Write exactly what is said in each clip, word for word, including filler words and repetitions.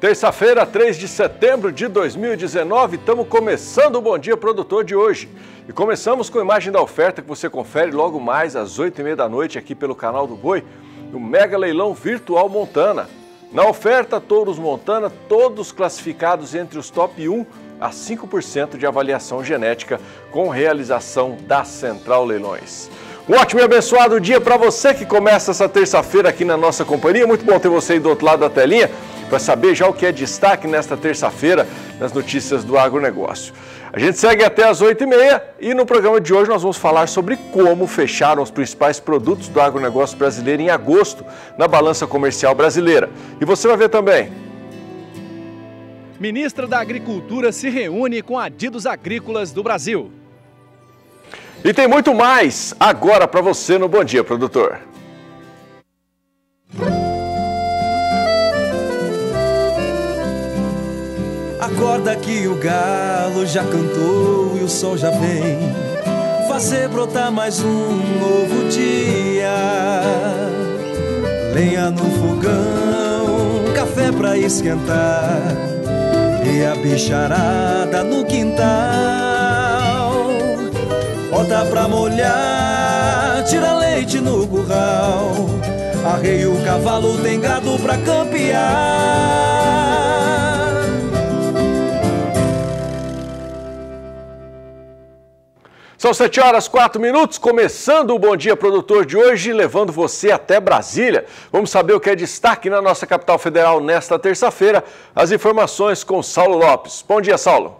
Terça-feira, três de setembro de dois mil e dezenove, estamos começando o Bom Dia Produtor de hoje. E começamos com a imagem da oferta que você confere logo mais às oito e meia da noite aqui pelo canal do Boi, no Mega Leilão Virtual Montana. Na oferta, touros Montana, todos classificados entre os top um a cinco por cento de avaliação genética com realização da Central Leilões. Um ótimo e abençoado dia para você que começa essa terça-feira aqui na nossa companhia. Muito bom ter você aí do outro lado da telinha para saber já o que é destaque nesta terça-feira nas notícias do agronegócio. A gente segue até às oito e meia e no programa de hoje nós vamos falar sobre como fecharam os principais produtos do agronegócio brasileiro em agosto na balança comercial brasileira. E você vai ver também. Ministra da Agricultura se reúne com adidos agrícolas do Brasil. E tem muito mais agora para você no Bom Dia Produtor. Acorda que o galo já cantou e o sol já vem fazer brotar mais um novo dia. Lenha no fogão, café pra esquentar e a bicharada no quintal. Bota pra molhar, tira leite no curral, arreia o cavalo, tem gado pra campear. São sete horas, quatro minutos, começando o Bom Dia Produtor de hoje, levando você até Brasília. Vamos saber o que é destaque na nossa capital federal nesta terça-feira. As informações com Saulo Lopes. Bom dia, Saulo.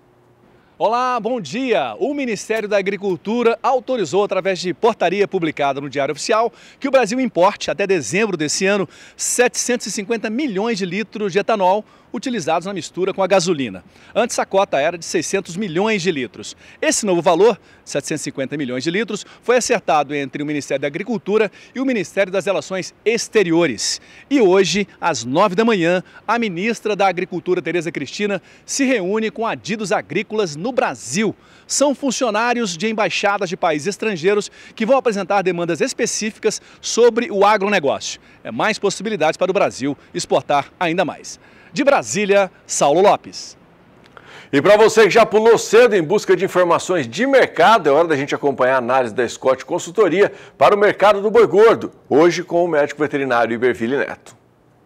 Olá, bom dia! O Ministério da Agricultura autorizou, através de portaria publicada no Diário Oficial, que o Brasil importe, até dezembro desse ano, setecentos e cinquenta milhões de litros de etanol utilizados na mistura com a gasolina. Antes, a cota era de seiscentos milhões de litros. Esse novo valor, setecentos e cinquenta milhões de litros, foi acertado entre o Ministério da Agricultura e o Ministério das Relações Exteriores. E hoje, às nove da manhã, a ministra da Agricultura, Tereza Cristina, se reúne com adidos agrícolas no Brasil. São funcionários de embaixadas de países estrangeiros que vão apresentar demandas específicas sobre o agronegócio. É mais possibilidades para o Brasil exportar ainda mais. De Brasília, Saulo Lopes. E para você que já pulou cedo em busca de informações de mercado, é hora da gente acompanhar a análise da Scott Consultoria para o mercado do boi gordo, hoje com o médico veterinário Iberville Neto.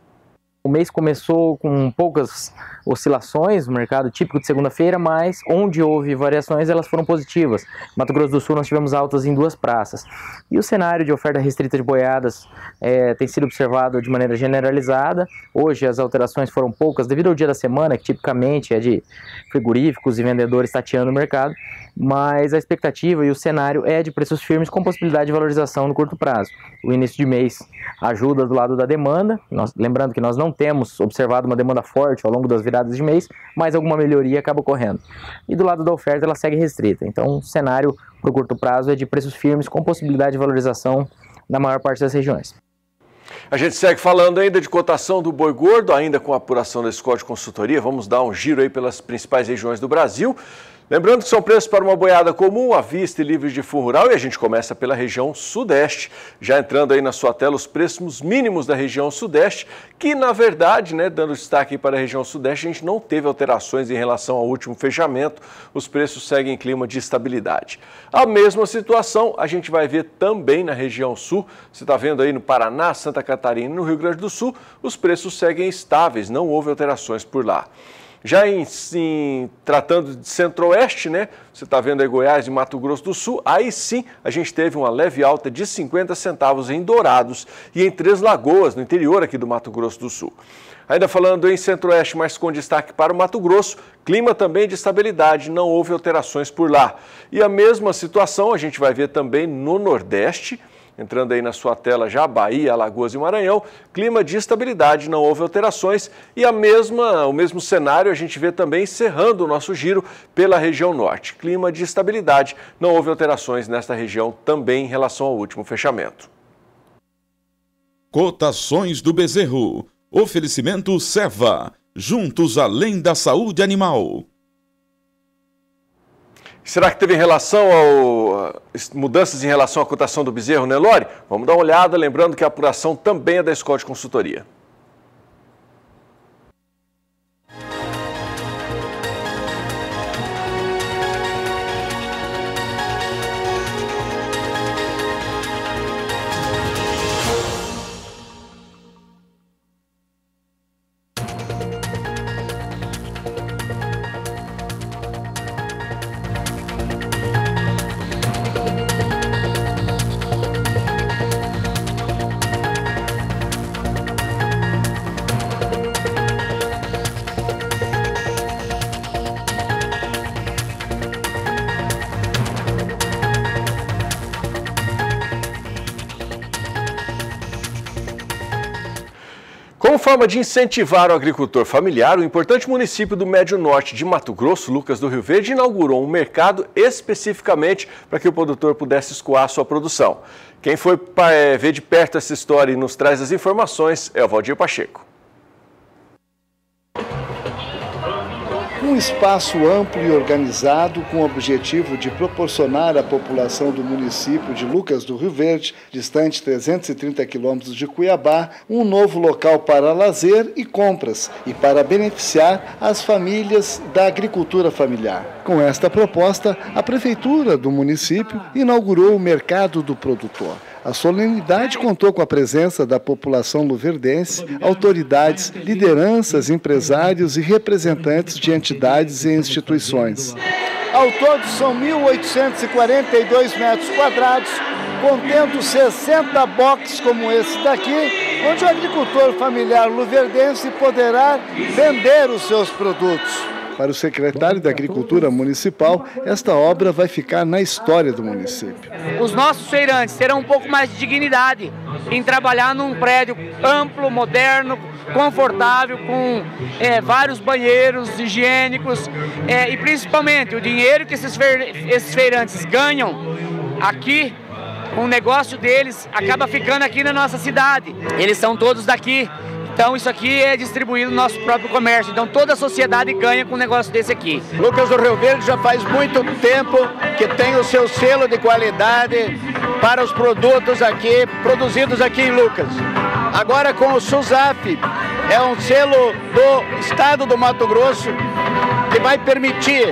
O mês começou com poucas oscilações, no mercado típico de segunda-feira, mas onde houve variações, elas foram positivas. No Mato Grosso do Sul nós tivemos altas em duas praças. E o cenário de oferta restrita de boiadas é, tem sido observado de maneira generalizada. Hoje as alterações foram poucas devido ao dia da semana, que tipicamente é de frigoríficos e vendedores tateando o mercado, mas a expectativa e o cenário é de preços firmes com possibilidade de valorização no curto prazo. O início de mês ajuda do lado da demanda, nós, lembrando que nós não temos observado uma demanda forte ao longo das viradas de mês, mas alguma melhoria acaba ocorrendo. E do lado da oferta ela segue restrita, então o cenário para o curto prazo é de preços firmes com possibilidade de valorização na maior parte das regiões. A gente segue falando ainda de cotação do boi gordo, ainda com a apuração da Scott Consultoria. Vamos dar um giro aí pelas principais regiões do Brasil. Lembrando que são preços para uma boiada comum, à vista e livre de fundo rural, e a gente começa pela região sudeste. Já entrando aí na sua tela os preços mínimos da região sudeste, que na verdade, né, dando destaque para a região sudeste, a gente não teve alterações em relação ao último fechamento, os preços seguem em clima de estabilidade. A mesma situação a gente vai ver também na região sul, você está vendo aí no Paraná, Santa Catarina e no Rio Grande do Sul, os preços seguem estáveis, não houve alterações por lá. Já em, em tratando de centro-oeste, né? Você está vendo aí Goiás e Mato Grosso do Sul, aí sim a gente teve uma leve alta de cinquenta centavos em Dourados e em Três Lagoas, no interior aqui do Mato Grosso do Sul. Ainda falando em centro-oeste, mas com destaque para o Mato Grosso, clima também de estabilidade, não houve alterações por lá. E a mesma situação a gente vai ver também no Nordeste. Entrando aí na sua tela já, Bahia, Alagoas e Maranhão, clima de estabilidade, não houve alterações. E a mesma, o mesmo cenário a gente vê também encerrando o nosso giro pela região norte. Clima de estabilidade, não houve alterações nesta região também em relação ao último fechamento. Cotações do bezerro. Oferecimento Seva. Juntos além da saúde animal. Será que teve relação ao mudanças em relação à cotação do bezerro, né, Lore? Vamos dar uma olhada, lembrando que a apuração também é da Scott Consultoria. Como forma de incentivar o agricultor familiar, o importante município do Médio Norte de Mato Grosso, Lucas do Rio Verde, inaugurou um mercado especificamente para que o produtor pudesse escoar sua produção. Quem foi ver de perto essa história e nos traz as informações é o Valdir Pacheco. Um espaço amplo e organizado com o objetivo de proporcionar à população do município de Lucas do Rio Verde, distante trezentos e trinta quilômetros de Cuiabá, um novo local para lazer e compras e para beneficiar as famílias da agricultura familiar. Com esta proposta, a Prefeitura do município inaugurou o Mercado do Produtor. A solenidade contou com a presença da população luverdense, autoridades, lideranças, empresários e representantes de entidades e instituições. Ao todo, são mil oitocentos e quarenta e dois metros quadrados, contendo sessenta boxes como esse daqui, onde o agricultor familiar luverdense poderá vender os seus produtos. Para o secretário da Agricultura Municipal, esta obra vai ficar na história do município. Os nossos feirantes terão um pouco mais de dignidade em trabalhar num prédio amplo, moderno, confortável, com é, vários banheiros higiênicos é, e principalmente o dinheiro que esses, feir esses feirantes ganham aqui, o negócio deles acaba ficando aqui na nossa cidade. Eles são todos daqui. Então isso aqui é distribuído no nosso próprio comércio, então toda a sociedade ganha com um negócio desse aqui. Lucas do Rio Verde já faz muito tempo que tem o seu selo de qualidade para os produtos aqui, produzidos aqui em Lucas. Agora com o SUSAF, é um selo do estado do Mato Grosso que vai permitir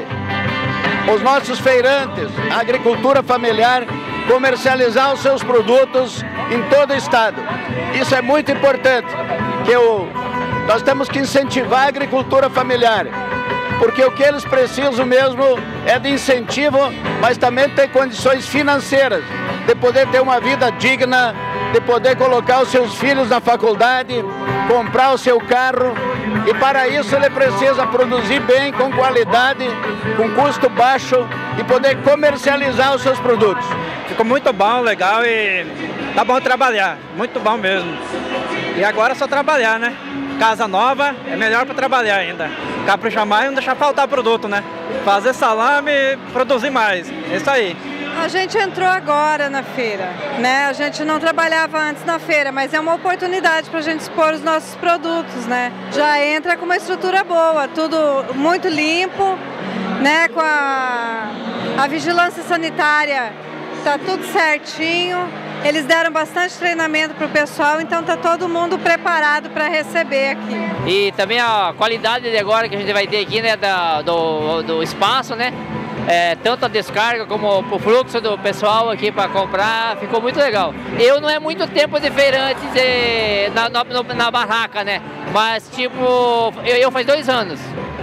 os nossos feirantes, a agricultura familiar, comercializar os seus produtos em todo o estado. Isso é muito importante, que eu, nós temos que incentivar a agricultura familiar, porque o que eles precisam mesmo é de incentivo, mas também ter condições financeiras, de poder ter uma vida digna, de poder colocar os seus filhos na faculdade, comprar o seu carro, e para isso ele precisa produzir bem, com qualidade, com custo baixo e poder comercializar os seus produtos. Ficou muito bom, legal e tá bom trabalhar, muito bom mesmo. E agora é só trabalhar, né? Casa nova é melhor para trabalhar ainda. Caprichar mais e não deixar faltar produto, né? Fazer salame e produzir mais, é isso aí. A gente entrou agora na feira, né? A gente não trabalhava antes na feira, mas é uma oportunidade para a gente expor os nossos produtos, né? Já entra com uma estrutura boa, tudo muito limpo, né? Com a, a vigilância sanitária, tá tudo certinho. Eles deram bastante treinamento para o pessoal, então tá todo mundo preparado para receber aqui. E também a qualidade de agora que a gente vai ter aqui, né? Da, do, do espaço, né? É, tanto a descarga como o fluxo do pessoal aqui para comprar, ficou muito legal. Eu não é muito tempo de feirante de, na, na, na barraca, né? Mas tipo, eu, eu faz dois anos.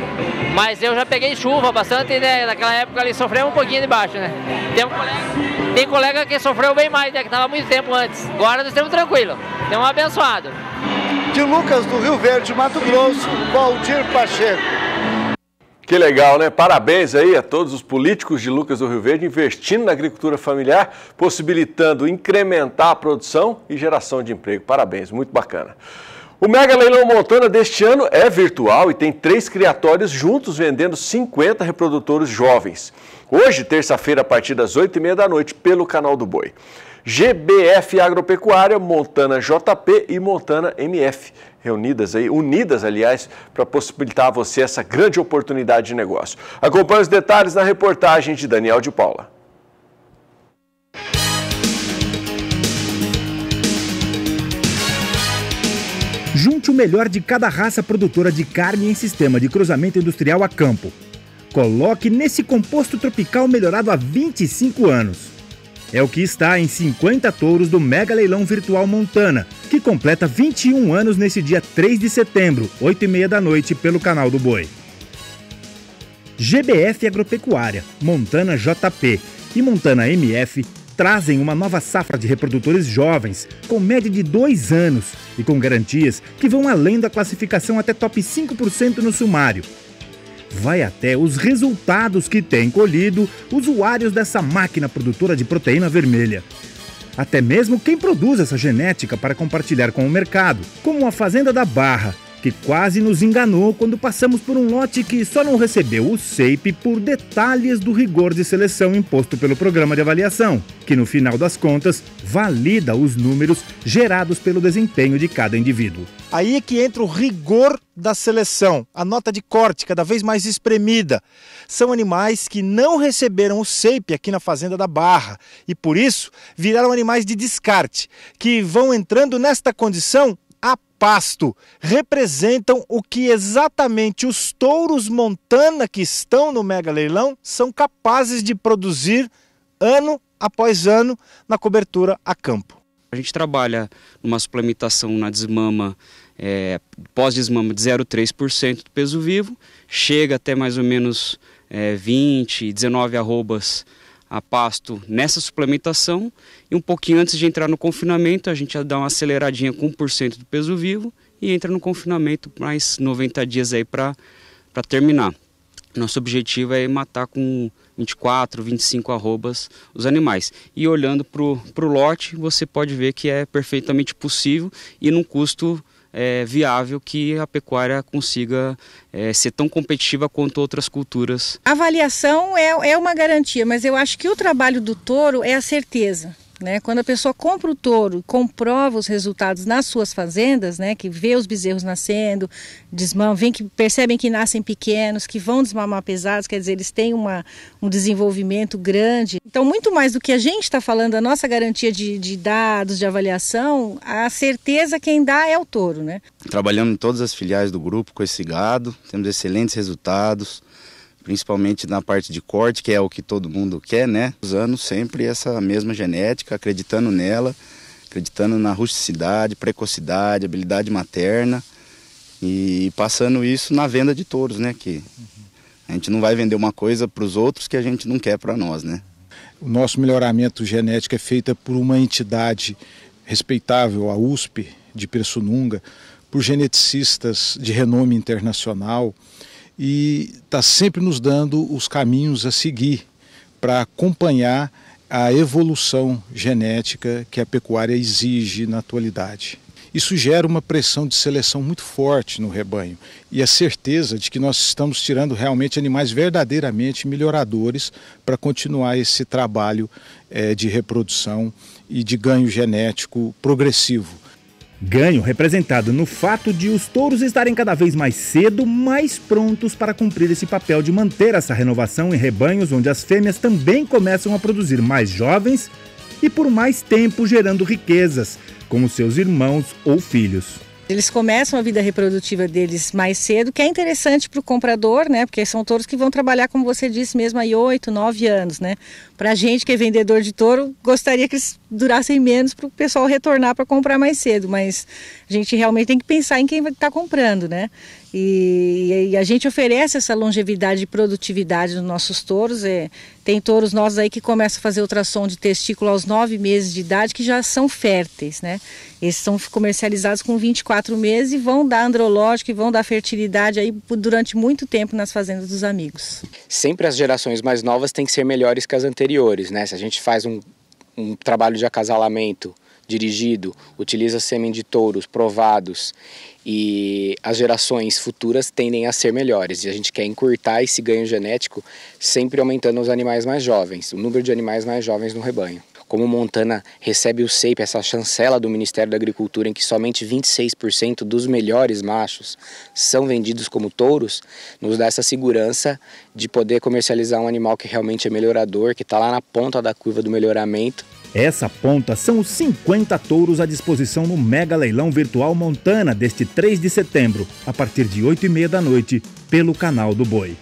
Mas eu já peguei chuva bastante, né? Naquela época ele sofreu um pouquinho de baixo, né? Tem, um colega, tem colega que sofreu bem mais, né? Que estava muito tempo antes. Agora nós estamos tranquilos. Estamos abençoados. De Lucas do Rio Verde, Mato Grosso, Valdir Pacheco. Que legal, né? Parabéns aí a todos os políticos de Lucas do Rio Verde investindo na agricultura familiar, possibilitando incrementar a produção e geração de emprego. Parabéns, muito bacana. O Mega Leilão Montana deste ano é virtual e tem três criatórios juntos vendendo cinquenta reprodutores jovens. Hoje, terça-feira, a partir das oito e meia da noite, pelo Canal do Boi. G B F Agropecuária, Montana J P e Montana M F, reunidas aí, unidas, aliás, para possibilitar a você essa grande oportunidade de negócio. Acompanhe os detalhes na reportagem de Daniel de Paula. Junte o melhor de cada raça produtora de carne em sistema de cruzamento industrial a campo. Coloque nesse composto tropical melhorado há vinte e cinco anos. É o que está em cinquenta touros do Mega Leilão Virtual Montana, que completa vinte e um anos nesse dia três de setembro, oito e meia da noite, pelo Canal do Boi. G B F Agropecuária, Montana J P e Montana M F trazem uma nova safra de reprodutores jovens, com média de dois anos e com garantias que vão além da classificação até top cinco por cento no sumário. Vai até os resultados que têm colhido usuários dessa máquina produtora de proteína vermelha. até mesmo quem produz essa genética para compartilhar com o mercado, como a Fazenda da Barra, que quase nos enganou quando passamos por um lote que só não recebeu o S E I P por detalhes do rigor de seleção imposto pelo programa de avaliação, que no final das contas valida os números gerados pelo desempenho de cada indivíduo. Aí é que entra o rigor da seleção, a nota de corte cada vez mais espremida. São animais que não receberam o S E I P aqui na Fazenda da Barra e por isso viraram animais de descarte, que vão entrando nesta condição a pasto, representam o que exatamente os touros Montana que estão no mega leilão são capazes de produzir ano após ano na cobertura a campo. A gente trabalha numa suplementação na desmama, é, pós-desmama de zero vírgula três por cento do peso vivo, chega até mais ou menos é, vinte, dezenove arrobas a pasto nessa suplementação e um pouquinho antes de entrar no confinamento a gente já dá uma aceleradinha com um por cento do peso vivo e entra no confinamento mais noventa dias aí para para terminar. Nosso objetivo é matar com vinte e quatro, vinte e cinco arrobas os animais. E olhando para o lote, você pode ver que é perfeitamente possível e num custo é, viável que a pecuária consiga é, ser tão competitiva quanto outras culturas. A avaliação é, é uma garantia, mas eu acho que o trabalho do touro é a certeza. Né? Quando a pessoa compra o touro e comprova os resultados nas suas fazendas, né? Que vê os bezerros nascendo, desmamam, vem que percebem que nascem pequenos, que vão desmamar pesados, quer dizer, eles têm uma, um desenvolvimento grande. Então, muito mais do que a gente está falando, a nossa garantia de, de dados, de avaliação, a certeza quem dá é o touro. Né? Trabalhando em todas as filiais do grupo com esse gado, temos excelentes resultados, principalmente na parte de corte, que é o que todo mundo quer, né? Usando sempre essa mesma genética, acreditando nela, acreditando na rusticidade, precocidade, habilidade materna e passando isso na venda de touros, né? Que a gente não vai vender uma coisa para os outros que a gente não quer para nós, né? O nosso melhoramento genético é feito por uma entidade respeitável, a U S P de Pirassununga, por geneticistas de renome internacional, e está sempre nos dando os caminhos a seguir para acompanhar a evolução genética que a pecuária exige na atualidade. Isso gera uma pressão de seleção muito forte no rebanho e a certeza de que nós estamos tirando realmente animais verdadeiramente melhoradores para continuar esse trabalho é, de reprodução e de ganho genético progressivo. Ganho representado no fato de os touros estarem cada vez mais cedo, mais prontos para cumprir esse papel de manter essa renovação em rebanhos onde as fêmeas também começam a produzir mais jovens e por mais tempo gerando riquezas, como seus irmãos ou filhos. Eles começam a vida reprodutiva deles mais cedo, que é interessante para o comprador, né? Porque são touros que vão trabalhar, como você disse mesmo, aí oito, nove anos, né? Para a gente que é vendedor de touro, gostaria que eles durassem menos para o pessoal retornar para comprar mais cedo, mas a gente realmente tem que pensar em quem está comprando, né? E, e a gente oferece essa longevidade e produtividade nos nossos touros. É, tem touros nossos aí que começam a fazer ultrassom de testículo aos nove meses de idade, que já são férteis, né? Eles são comercializados com vinte e quatro meses e vão dar andrológico e vão dar fertilidade aí durante muito tempo nas fazendas dos amigos. Sempre as gerações mais novas têm que ser melhores que as anteriores, né? Se a gente faz um, um trabalho de acasalamento dirigido, utiliza sêmen de touros provados e as gerações futuras tendem a ser melhores. E a gente quer encurtar esse ganho genético sempre aumentando os animais mais jovens, o número de animais mais jovens no rebanho. Como Montana recebe o S E I P, essa chancela do Ministério da Agricultura, em que somente vinte e seis por cento dos melhores machos são vendidos como touros, nos dá essa segurança de poder comercializar um animal que realmente é melhorador, que está lá na ponta da curva do melhoramento. Essa ponta são os cinquenta touros à disposição no Mega Leilão Virtual Montana deste três de setembro, a partir de oito e meia da noite, pelo canal do Boi.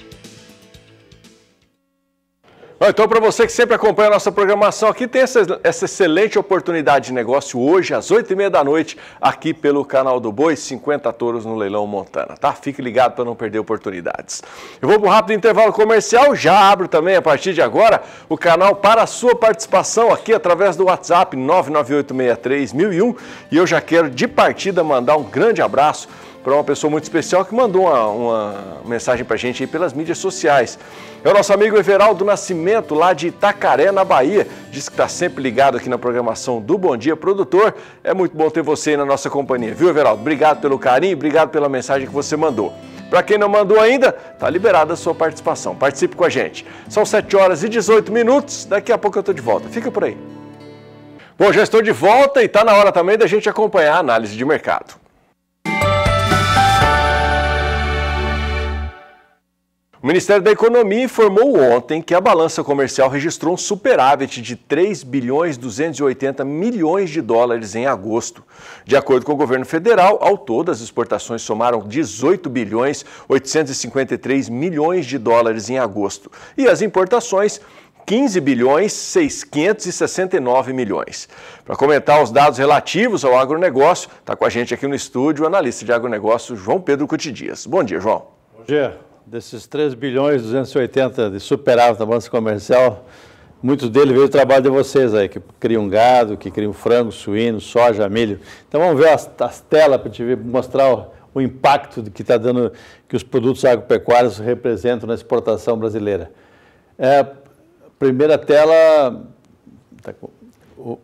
Então, para você que sempre acompanha a nossa programação aqui, tem essa, essa excelente oportunidade de negócio hoje, às oito e meia da noite, aqui pelo canal do Boi, cinquenta touros no Leilão Montana, tá? Fique ligado para não perder oportunidades. Eu vou para um rápido intervalo comercial, já abro também a partir de agora o canal para a sua participação aqui através do WhatsApp nove nove oito seis três mil e um e eu já quero de partida mandar um grande abraço para uma pessoa muito especial que mandou uma, uma mensagem para a gente aí pelas mídias sociais. É o nosso amigo Everaldo Nascimento, lá de Itacaré, na Bahia. Diz que está sempre ligado aqui na programação do Bom Dia Produtor. É muito bom ter você aí na nossa companhia, viu, Everaldo? Obrigado pelo carinho, obrigado pela mensagem que você mandou. Para quem não mandou ainda, está liberada a sua participação. Participe com a gente. São sete horas e dezoito minutos, daqui a pouco eu estou de volta. Fica por aí. Bom, já estou de volta e está na hora também da gente acompanhar a análise de mercado. O Ministério da Economia informou ontem que a balança comercial registrou um superávit de três bilhões duzentos e oitenta milhões de dólares em agosto. De acordo com o governo federal, ao todo as exportações somaram dezoito bilhões oitocentos e cinquenta e três milhões de dólares em agosto e as importações quinze bilhões quinhentos e sessenta e nove milhões. Para comentar os dados relativos ao agronegócio, está com a gente aqui no estúdio o analista de agronegócio João Pedro Cutidias. Bom dia, João. Bom dia. Desses três bilhões duzentos e oitenta de superávit da balança comercial, muitos deles veio do trabalho de vocês aí, que criam gado, que criam frango, suíno, soja, milho. Então vamos ver as, as telas para te mostrar o, o impacto de que está dando, que os produtos agropecuários representam na exportação brasileira. É, primeira tela, tá, o,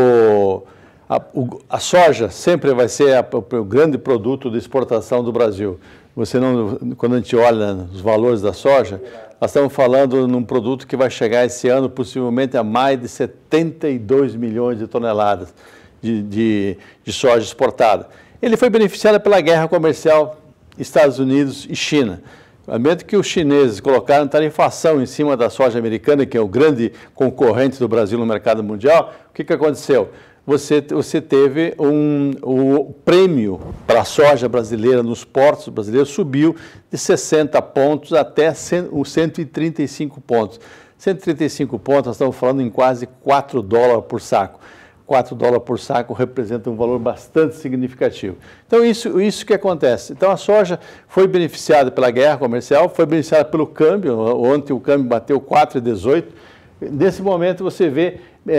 o, a, o, a soja sempre vai ser a, o grande produto de exportação do Brasil. Você não, quando a gente olha os valores da soja, nós estamos falando num produto que vai chegar esse ano possivelmente a mais de setenta e dois milhões de toneladas de, de, de soja exportada. Ele foi beneficiado pela guerra comercial Estados Unidos e China. No momento que os chineses colocaram tarifação em cima da soja americana, que é o grande concorrente do Brasil no mercado mundial, o que, que aconteceu? Você, você teve um, o prêmio para a soja brasileira nos portos brasileiros subiu de sessenta pontos até cento e trinta e cinco pontos. cento e trinta e cinco pontos, nós estamos falando em quase quatro dólares por saco. quatro dólares por saco representa um valor bastante significativo. Então, isso, isso que acontece. Então, a soja foi beneficiada pela guerra comercial, foi beneficiada pelo câmbio. Ontem o câmbio bateu quatro e dezoito. Nesse momento, você vê, é,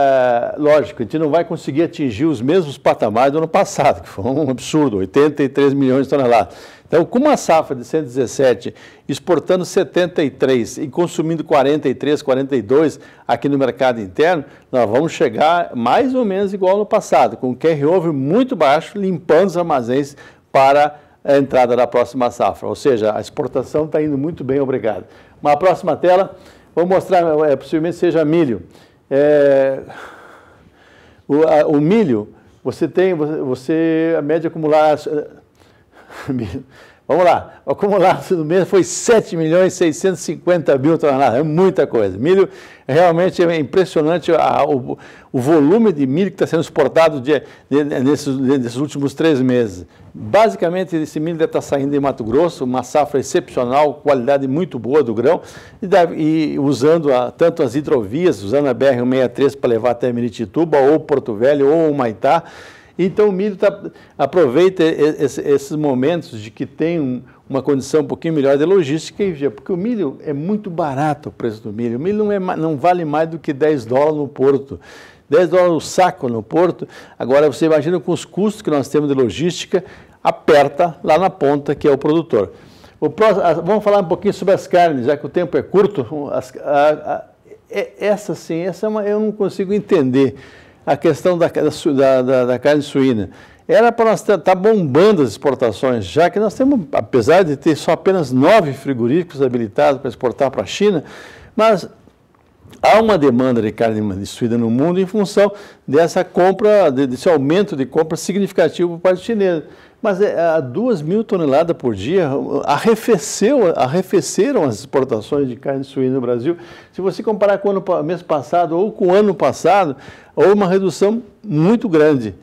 é, lógico, a gente não vai conseguir atingir os mesmos patamares do ano passado, que foi um absurdo, oitenta e três milhões de toneladas. Então, com uma safra de cento e dezessete, exportando setenta e três e consumindo quarenta e três, quarenta e dois aqui no mercado interno, nós vamos chegar mais ou menos igual no passado, com um carry-over muito baixo, limpando os armazéns para a entrada da próxima safra. Ou seja, a exportação está indo muito bem, obrigado. Uma próxima tela, vou mostrar, é, possivelmente seja milho. É, o, a, o milho, você tem, você, você a média acumulada... Vamos lá, o acumulado do mês foi sete milhões seiscentos e cinquenta mil toneladas, é muita coisa. Milho, realmente é impressionante a, o, o volume de milho que está sendo exportado de, de, nesses, nesses últimos três meses. Basicamente, esse milho deve estar saindo de Mato Grosso, uma safra excepcional, qualidade muito boa do grão, e, deve, e usando a, tanto as hidrovias, usando a B R cento e sessenta e três para levar até Miritituba, ou Porto Velho, ou Humaitá. Então, o milho tá, aproveita esse, esses momentos de que tem um, uma condição um pouquinho melhor de logística, porque o milho é muito barato, o preço do milho. O milho não, é, não vale mais do que dez dólares no porto. dez dólares o saco no porto. Agora, você imagina com os custos que nós temos de logística, aperta lá na ponta, que é o produtor. O próximo, vamos falar um pouquinho sobre as carnes, já que o tempo é curto. As, a, a, essa, sim, essa é uma, eu não consigo entender. A questão da, da, da, da carne suína. Era para nós estar tá bombando as exportações, já que nós temos, apesar de ter só apenas nove frigoríficos habilitados para exportar para a China, mas há uma demanda de carne de suína no mundo em função dessa compra, desse aumento de compra significativo por parte chinesa. Mas a duas mil toneladas por dia arrefeceu, arrefeceram as exportações de carne suína no Brasil. Se você comparar com o ano, mês passado ou com o ano passado, houve uma redução muito grande.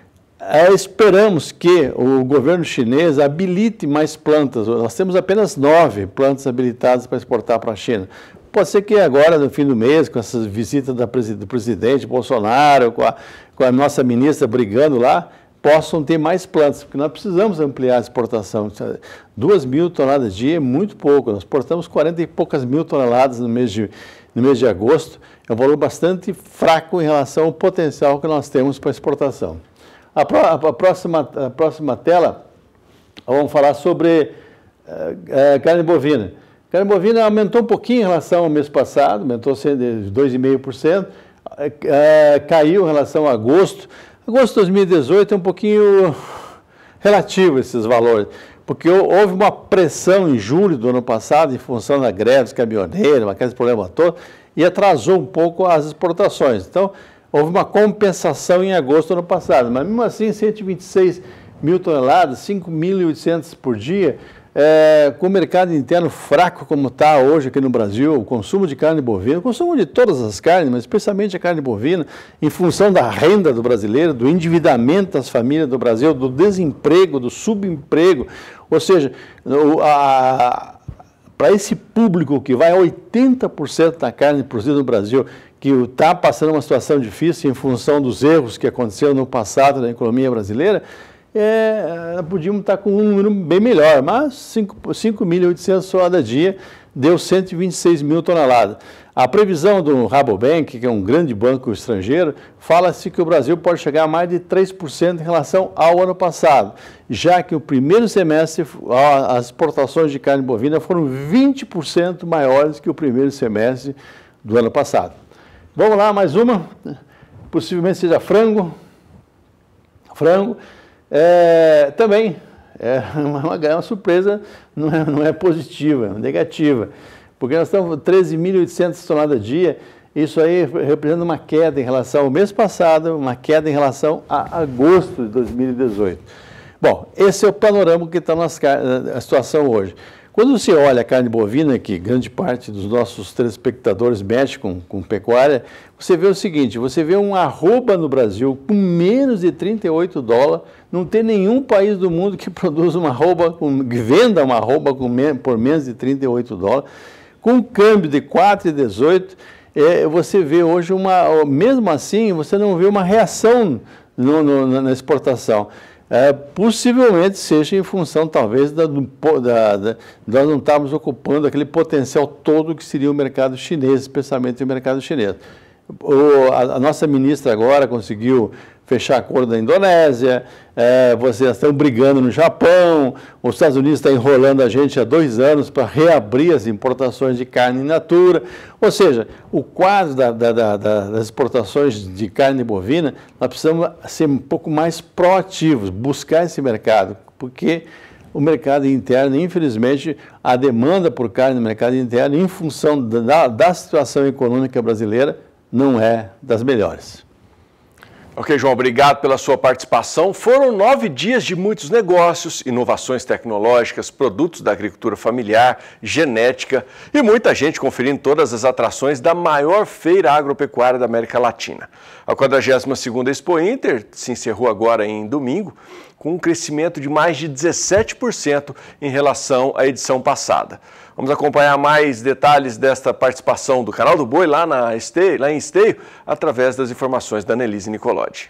É, esperamos que o governo chinês habilite mais plantas. Nós temos apenas nove plantas habilitadas para exportar para a China. Pode ser que agora, no fim do mês, com essas visitas da, do presidente Bolsonaro, com a, com a nossa ministra brigando lá, possam ter mais plantas, porque nós precisamos ampliar a exportação. Duas mil toneladas dia é muito pouco. Nós exportamos quarenta e poucas mil toneladas no mês de, no mês de agosto. É um valor bastante fraco em relação ao potencial que nós temos para exportação. A, pro, a, próxima, a próxima tela, vamos falar sobre uh, uh, carne bovina. carne bovina aumentou um pouquinho em relação ao mês passado, aumentou dois vírgula cinco por cento, é, caiu em relação a agosto. Agosto de dois mil e dezoito é um pouquinho relativo esses valores, porque houve uma pressão em julho do ano passado, em função da greve dos caminhoneiros, aqueles problemas todos, e atrasou um pouco as exportações. Então, houve uma compensação em agosto do ano passado, mas mesmo assim, cento e vinte e seis mil toneladas, cinco mil e oitocentos por dia, é, com o mercado interno fraco como está hoje aqui no Brasil, o consumo de carne bovina, o consumo de todas as carnes, mas especialmente a carne bovina, em função da renda do brasileiro, do endividamento das famílias do Brasil, do desemprego, do subemprego, ou seja, para esse público que vai a oitenta por cento da carne produzida no Brasil, que está passando uma situação difícil em função dos erros que aconteceram no passado na economia brasileira, É, podíamos estar com um número bem melhor, mas cinco mil e oitocentos toneladas dia deu cento e vinte e seis mil toneladas. A previsão do Rabobank, que é um grande banco estrangeiro, fala-se que o Brasil pode chegar a mais de três por cento em relação ao ano passado, já que o primeiro semestre as exportações de carne bovina foram vinte por cento maiores que o primeiro semestre do ano passado. Vamos lá, mais uma, possivelmente seja frango, frango. É, também é uma, uma surpresa, não é, não é positiva, é negativa, porque nós estamos treze mil e oitocentas toneladas dia, isso aí representa uma queda em relação ao mês passado, uma queda em relação a agosto de dois mil e dezoito. Bom, esse é o panorama que está na situação hoje. Quando você olha a carne bovina, que grande parte dos nossos telespectadores mexe com, com pecuária, você vê o seguinte, você vê um arroba no Brasil com menos de trinta e oito dólares, não tem nenhum país do mundo que produza uma arroba, com, que venda uma arroba com, por menos de trinta e oito dólares, com um câmbio de quatro e dezoito, é, você vê hoje uma, mesmo assim, você não vê uma reação no, no, na exportação. É, possivelmente seja em função, talvez, da, da, da, nós não estamos ocupando aquele potencial todo que seria o mercado chinês, especialmente o mercado chinês. O, a, a nossa ministra agora conseguiu fechar acordo na Indonésia, é, vocês estão brigando no Japão, os Estados Unidos estão enrolando a gente há dois anos para reabrir as importações de carne in natura, ou seja, o quadro da, da, da, das exportações de carne bovina, nós precisamos ser um pouco mais proativos, buscar esse mercado, porque o mercado interno, infelizmente, a demanda por carne no mercado interno, em função da, da situação econômica brasileira, não é das melhores. Ok, João, obrigado pela sua participação. Foram nove dias de muitos negócios, inovações tecnológicas, produtos da agricultura familiar, genética e muita gente conferindo todas as atrações da maior feira agropecuária da América Latina. A quadragésima segunda Expo Inter se encerrou agora em domingo, com um crescimento de mais de dezessete por cento em relação à edição passada. Vamos acompanhar mais detalhes desta participação do Canal do Boi lá, na Esteio, lá em Esteio, através das informações da Nelise Nicolodi.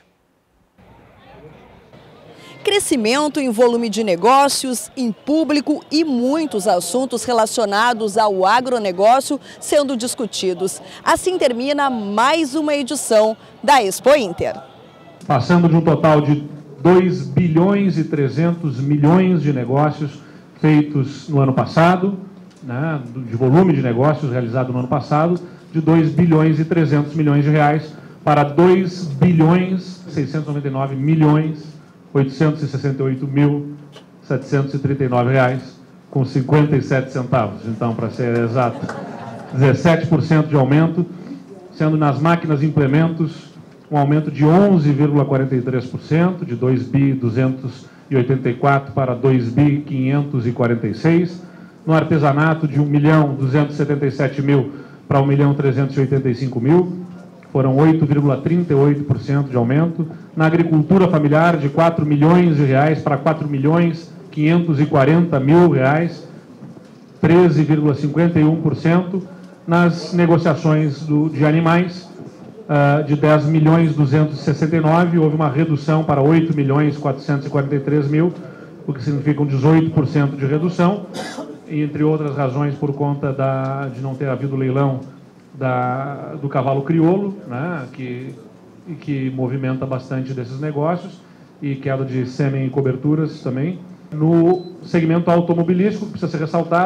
Crescimento em volume de negócios, em público e muitos assuntos relacionados ao agronegócio sendo discutidos. Assim termina mais uma edição da Expo Inter. Passando de um total de dois bilhões e trezentos milhões de negócios feitos no ano passado, né, de volume de negócios realizado no ano passado, de dois bilhões e trezentos milhões de reais para dois bilhões seiscentos e noventa e nove milhões oitocentos e sessenta e oito mil setecentos e trinta e nove reais com cinquenta e sete centavos. Então, para ser exato, dezessete por cento de aumento, sendo nas máquinas e implementos um aumento de onze vírgula quarenta e três por cento, de dois bilhões duzentos e oitenta e quatro para dois bilhões quinhentos e quarenta e seis, no artesanato de um milhão duzentos e setenta e sete mil para um milhão trezentos e oitenta e cinco mil, foram oito vírgula trinta e oito por cento de aumento, na agricultura familiar de quatro milhões de reais para quatro milhões quinhentos e quarenta mil reais, treze vírgula cinquenta e um por cento, nas negociações do, de animais, Uh, de dez milhões duzentos e sessenta e nove, houve uma redução para oito milhões quatrocentos e quarenta e três mil, o que significa um dezoito por cento de redução, e, entre outras razões por conta da, de não ter havido leilão da, do cavalo crioulo, né, que, que movimenta bastante desses negócios, e queda de sêmen e coberturas também. No segmento automobilístico, precisa ser ressaltado,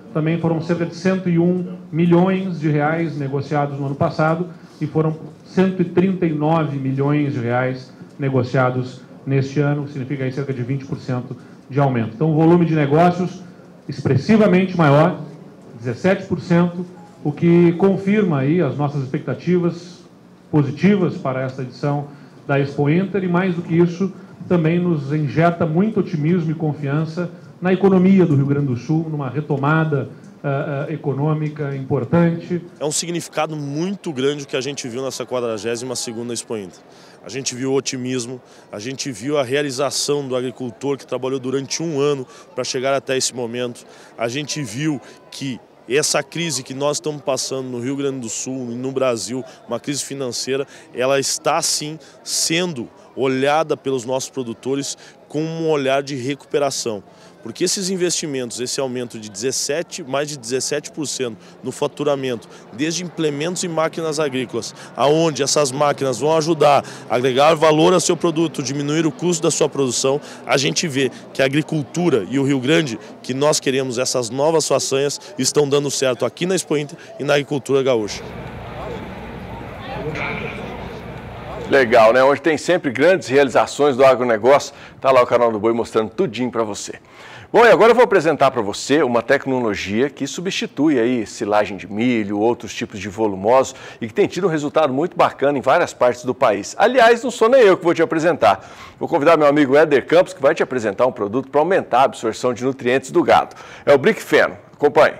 também foram cerca de cento e um milhões de reais negociados no ano passado e foram cento e trinta e nove milhões de reais negociados neste ano, significa aí cerca de vinte por cento de aumento. Então, o volume de negócios expressivamente maior, dezessete por cento, o que confirma aí as nossas expectativas positivas para esta edição da Expo Inter e, mais do que isso, também nos injeta muito otimismo e confiança na economia do Rio Grande do Sul, numa retomada uh, uh, econômica importante. É um significado muito grande o que a gente viu nessa quadragésima segunda Expo Inter. A gente viu o otimismo, a gente viu a realização do agricultor que trabalhou durante um ano para chegar até esse momento. A gente viu que essa crise que nós estamos passando no Rio Grande do Sul e no Brasil, uma crise financeira, ela está sim sendo olhada pelos nossos produtores com um olhar de recuperação. Porque esses investimentos, esse aumento de dezessete, mais de dezessete por cento no faturamento, desde implementos e máquinas agrícolas, aonde essas máquinas vão ajudar a agregar valor ao seu produto, diminuir o custo da sua produção, a gente vê que a agricultura e o Rio Grande, que nós queremos essas novas façanhas, estão dando certo aqui na Expo Inter e na agricultura gaúcha. Legal, né? Onde tem sempre grandes realizações do agronegócio, tá lá o canal do Boi mostrando tudinho para você. Bom, e agora eu vou apresentar para você uma tecnologia que substitui aí silagem de milho, outros tipos de volumosos e que tem tido um resultado muito bacana em várias partes do país. Aliás, não sou nem eu que vou te apresentar. Vou convidar meu amigo Éder Campos, que vai te apresentar um produto para aumentar a absorção de nutrientes do gado. É o Briquefeno. Acompanhe.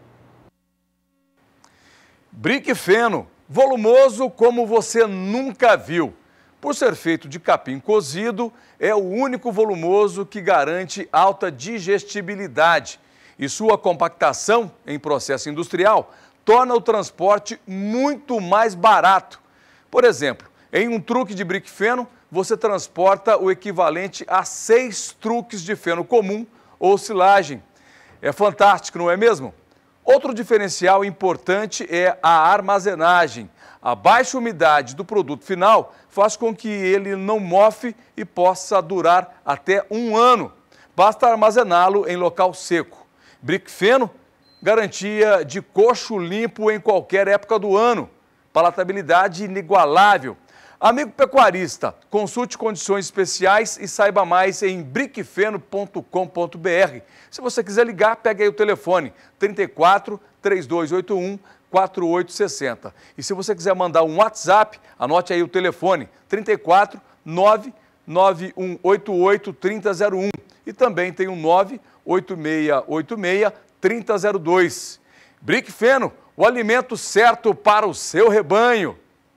Briquefeno, volumoso como você nunca viu. Por ser feito de capim cozido, é o único volumoso que garante alta digestibilidade. E sua compactação em processo industrial torna o transporte muito mais barato. Por exemplo, em um truque de briquefeno, você transporta o equivalente a seis truques de feno comum ou silagem. É fantástico, não é mesmo? Outro diferencial importante é a armazenagem. A baixa umidade do produto final faz com que ele não mofe e possa durar até um ano. Basta armazená-lo em local seco. Briquefeno, garantia de coxo limpo em qualquer época do ano. Palatabilidade inigualável. Amigo pecuarista, consulte condições especiais e saiba mais em briquefeno ponto com ponto br. Se você quiser ligar, pegue aí o telefone trinta e quatro, três dois oito um, quatro oito seis zero. E se você quiser mandar um WhatsApp, anote aí o telefone trinta e quatro, nove nove um oito oito, três zero zero um. E também tem o nove oito seis oito seis, três zero zero dois. Briquefeno, o alimento certo para o seu rebanho.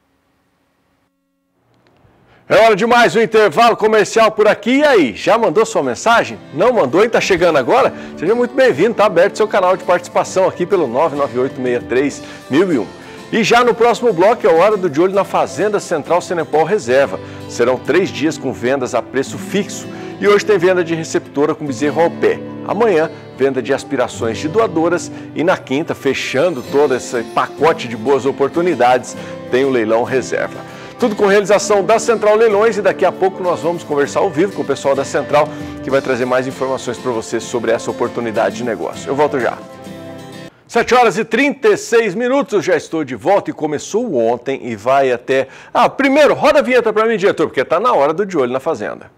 É hora de mais um intervalo comercial por aqui. E aí, já mandou sua mensagem? Não mandou e está chegando agora? Seja muito bem-vindo, está aberto seu canal de participação aqui pelo nove nove oito seis três mil e um. E já no próximo bloco é hora do De Olho na Fazenda Central Senepol Reserva. Serão três dias com vendas a preço fixo. E hoje tem venda de receptora com bezerro ao pé. Amanhã, venda de aspirações de doadoras. E na quinta, fechando todo esse pacote de boas oportunidades, tem o leilão reserva. Tudo com realização da Central Leilões e daqui a pouco nós vamos conversar ao vivo com o pessoal da Central que vai trazer mais informações para você sobre essa oportunidade de negócio. Eu volto já. sete horas e trinta e seis minutos, eu já estou de volta e começou ontem e vai até... Ah, primeiro, roda a vinheta para mim, diretor, porque está na hora do De Olho na Fazenda.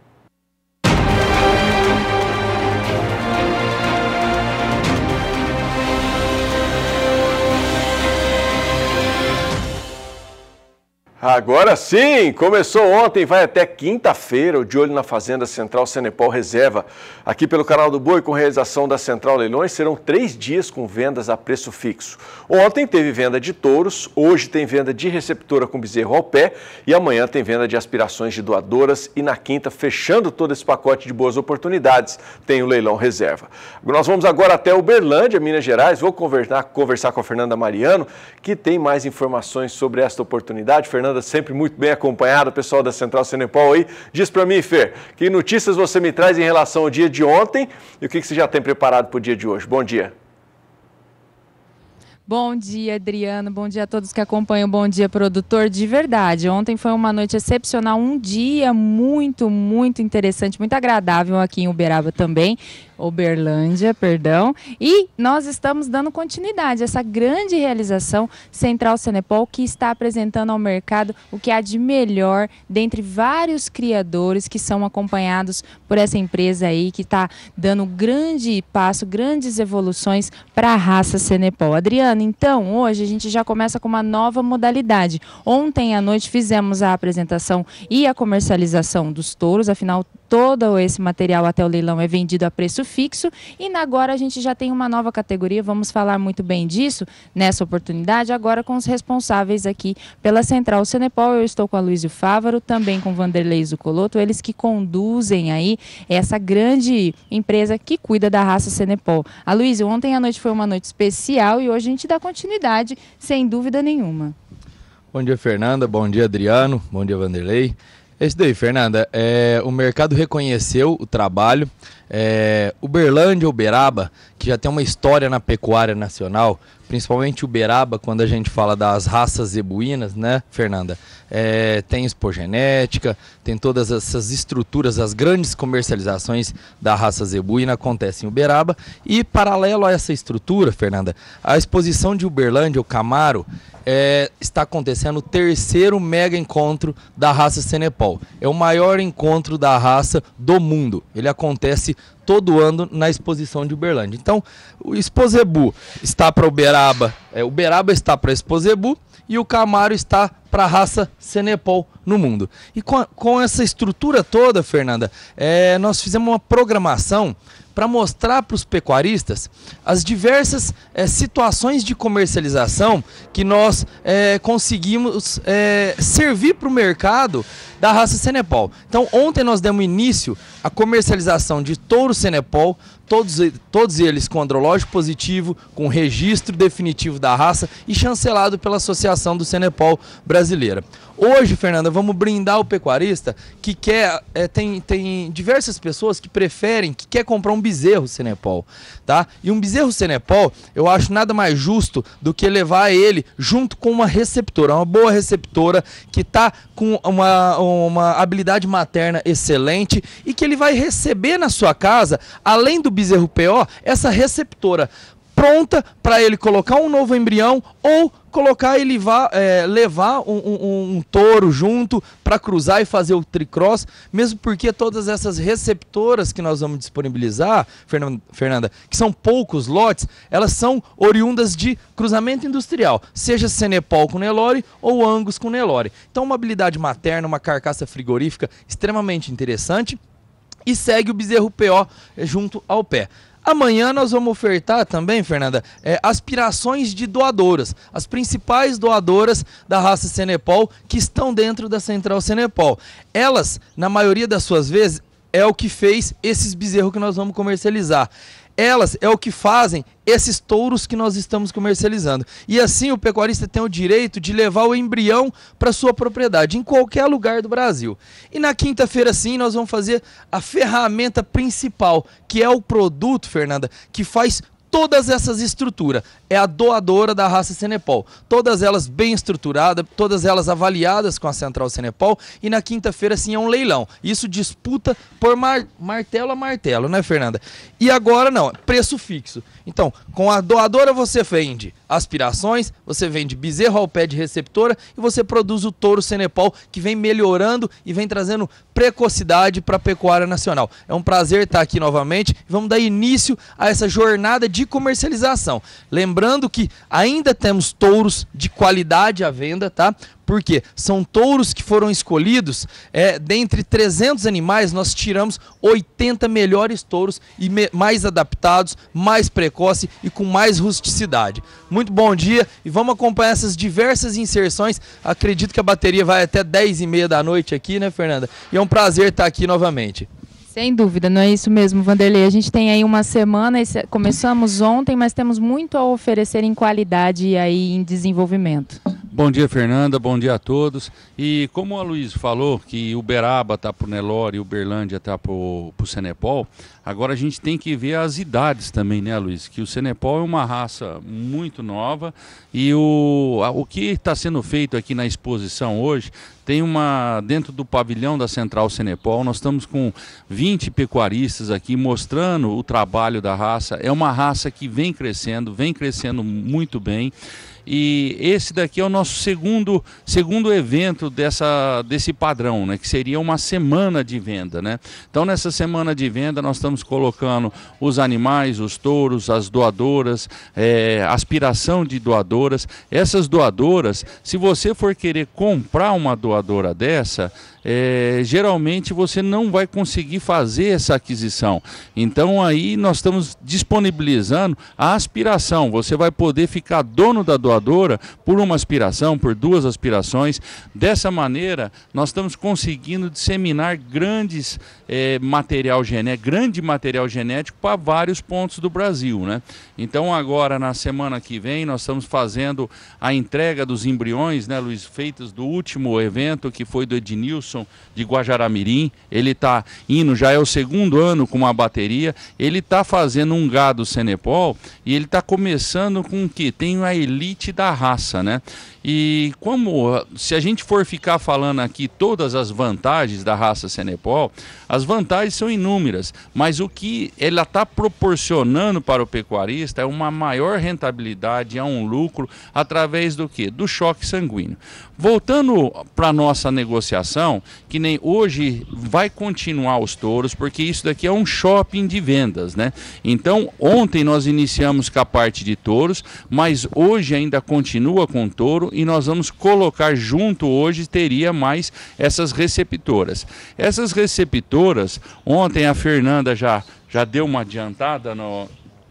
Agora sim, começou ontem, vai até quinta-feira, o De Olho na Fazenda Central Senepol Reserva. Aqui pelo canal do Boi, com realização da Central Leilões, serão três dias com vendas a preço fixo. Ontem teve venda de touros, hoje tem venda de receptora com bezerro ao pé e amanhã tem venda de aspirações de doadoras e na quinta, fechando todo esse pacote de boas oportunidades, tem o leilão reserva. Nós vamos agora até Uberlândia, Minas Gerais, vou conversar, conversar com a Fernanda Mariano, que tem mais informações sobre esta oportunidade. Fernanda, sempre muito bem acompanhada, o pessoal da Central Senepol aí. Diz para mim, Fer, que notícias você me traz em relação ao dia de ontem e o que você já tem preparado para o dia de hoje? Bom dia. Bom dia, Adriano. Bom dia a todos que acompanham. Bom dia, produtor. De verdade, ontem foi uma noite excepcional, um dia muito, muito interessante, muito agradável aqui em Uberaba também. Uberlândia, perdão, e nós estamos dando continuidade a essa grande realização Central Cenepol, que está apresentando ao mercado o que há de melhor dentre vários criadores que são acompanhados por essa empresa aí, que está dando grande passo, grandes evoluções para a raça Cenepol. Adriano, então, hoje a gente já começa com uma nova modalidade. Ontem à noite fizemos a apresentação e a comercialização dos touros, afinal, todo esse material até o leilão é vendido a preço fixo, e agora a gente já tem uma nova categoria, vamos falar muito bem disso nessa oportunidade, agora com os responsáveis aqui pela Central Cenepol. Eu estou com a Luísio Fávaro, também com o Vanderlei Zucoloto, eles que conduzem aí essa grande empresa que cuida da raça Cenepol. A Luísio, ontem à noite foi uma noite especial e hoje a gente dá continuidade, sem dúvida nenhuma. Bom dia, Fernanda, bom dia, Adriano, bom dia, Vanderlei. É isso daí, Fernanda. É, o mercado reconheceu o trabalho. É, Uberlândia, Uberaba, que já tem uma história na pecuária nacional, principalmente Uberaba, quando a gente fala das raças zebuínas, né, Fernanda? É, tem expogenética, tem todas essas estruturas, as grandes comercializações da raça zebuína acontecem em Uberaba. E paralelo a essa estrutura, Fernanda, a exposição de Uberlândia, o Camaro, É, está acontecendo o terceiro mega encontro da raça Cenepol. É o maior encontro da raça do mundo. Ele acontece todo ano na exposição de Uberlândia. Então, o Expozebu está para Uberaba, é, Uberaba está para Expozebu e o Camaro está para a raça Cenepol no mundo. E com, a, com essa estrutura toda, Fernanda, é, nós fizemos uma programação para mostrar para os pecuaristas as diversas é, situações de comercialização que nós é, conseguimos é, servir para o mercado da raça Cenepol. Então, ontem nós demos início à comercialização de touro Cenepol, todos, todos eles com andrológico positivo, com registro definitivo da raça e chancelado pela Associação do Cenepol Brasileira. Hoje, Fernanda, vamos brindar o pecuarista que quer, é, tem, tem diversas pessoas que preferem, que quer comprar um bezerro Cenepol, tá? E um bezerro Cenepol, eu acho nada mais justo do que levar ele junto com uma receptora, uma boa receptora que está com uma, uma habilidade materna excelente e que ele vai receber na sua casa, além do bezerro P O, essa receptora pronta para ele colocar um novo embrião ou colocar e levar, é, levar um, um, um touro junto para cruzar e fazer o tricross, mesmo porque todas essas receptoras que nós vamos disponibilizar, Fernanda, que são poucos lotes, elas são oriundas de cruzamento industrial, seja Cenepol com Nelore ou Angus com Nelore. Então, uma habilidade materna, uma carcaça frigorífica extremamente interessante e segue o bezerro P O junto ao pé. Amanhã nós vamos ofertar também, Fernanda, é, aspirações de doadoras, as principais doadoras da raça Cenepol que estão dentro da Central Cenepol. Elas, na maioria das suas vezes, é o que fez esses bezerros que nós vamos comercializar. Elas é o que fazem esses touros que nós estamos comercializando. E assim o pecuarista tem o direito de levar o embrião para sua propriedade, em qualquer lugar do Brasil. E na quinta-feira, sim, nós vamos fazer a ferramenta principal, que é o produto, Fernanda, que faz todas essas estruturas. É a doadora da raça Cenepol. Todas elas bem estruturadas, todas elas avaliadas com a Central Cenepol. E na quinta-feira, sim, é um leilão. Isso disputa por mar martelo a martelo, né, Fernanda? E agora não, preço fixo. Então, com a doadora você vende aspirações, você vende bezerro ao pé de receptora e você produz o touro Cenepol, que vem melhorando e vem trazendo precocidade para a pecuária nacional. É um prazer estar aqui novamente. Vamos dar início a essa jornada de comercialização. Lembrando que ainda temos touros de qualidade à venda, tá? Porque são touros que foram escolhidos, é, dentre trezentos animais, nós tiramos oitenta melhores touros e me mais adaptados, mais precoce e com mais rusticidade. Muito bom dia e vamos acompanhar essas diversas inserções. Acredito que a bateria vai até dez e meia da noite aqui, né, Fernanda? E é um prazer estar aqui novamente. Sem dúvida, não é isso mesmo, Vanderlei. A gente tem aí uma semana, começamos ontem, mas temos muito a oferecer em qualidade e aí em desenvolvimento. Bom dia, Fernanda, bom dia a todos. E como a Luiz falou que Uberaba está para o Nelore e Uberlândia está para o Cenepol, agora a gente tem que ver as idades também, né, Luiz? Que o Cenepol é uma raça muito nova e o, o que está sendo feito aqui na exposição hoje tem uma, dentro do pavilhão da Central Cenepol, nós estamos com vinte pecuaristas aqui mostrando o trabalho da raça. É uma raça que vem crescendo, vem crescendo muito bem. E esse daqui é o nosso segundo, segundo evento dessa, desse padrão, né, que seria uma semana de venda, né? Então, nessa semana de venda, nós estamos colocando os animais, os touros, as doadoras, é, aspiração de doadoras. Essas doadoras, se você for querer comprar uma doadora dessa, É, geralmente você não vai conseguir fazer essa aquisição. Então aí nós estamos disponibilizando a aspiração. Você vai poder ficar dono da doadora por uma aspiração, por duas aspirações. Dessa maneira nós estamos conseguindo disseminar grandes é, material genético, grande material genético para vários pontos do Brasil, né? Então agora na semana que vem nós estamos fazendo a entrega dos embriões, né, Luiz, feitos do último evento que foi do Ednilson de Guajará-Mirim. Ele está indo, já é o segundo ano com uma bateria, ele está fazendo um gado Cenepol e ele está começando com o que? Tem a elite da raça, né? E como, se a gente for ficar falando aqui todas as vantagens da raça Cenepol, as vantagens são inúmeras, mas o que ela está proporcionando para o pecuarista é uma maior rentabilidade, é um lucro, através do quê? Do choque sanguíneo. Voltando para a nossa negociação, que nem hoje vai continuar os touros, porque isso daqui é um shopping de vendas, né? Então, ontem nós iniciamos com a parte de touros, mas hoje ainda continua com touro, e nós vamos colocar junto, hoje teria mais essas receptoras. Essas receptoras, ontem a Fernanda já, já deu uma adiantada no...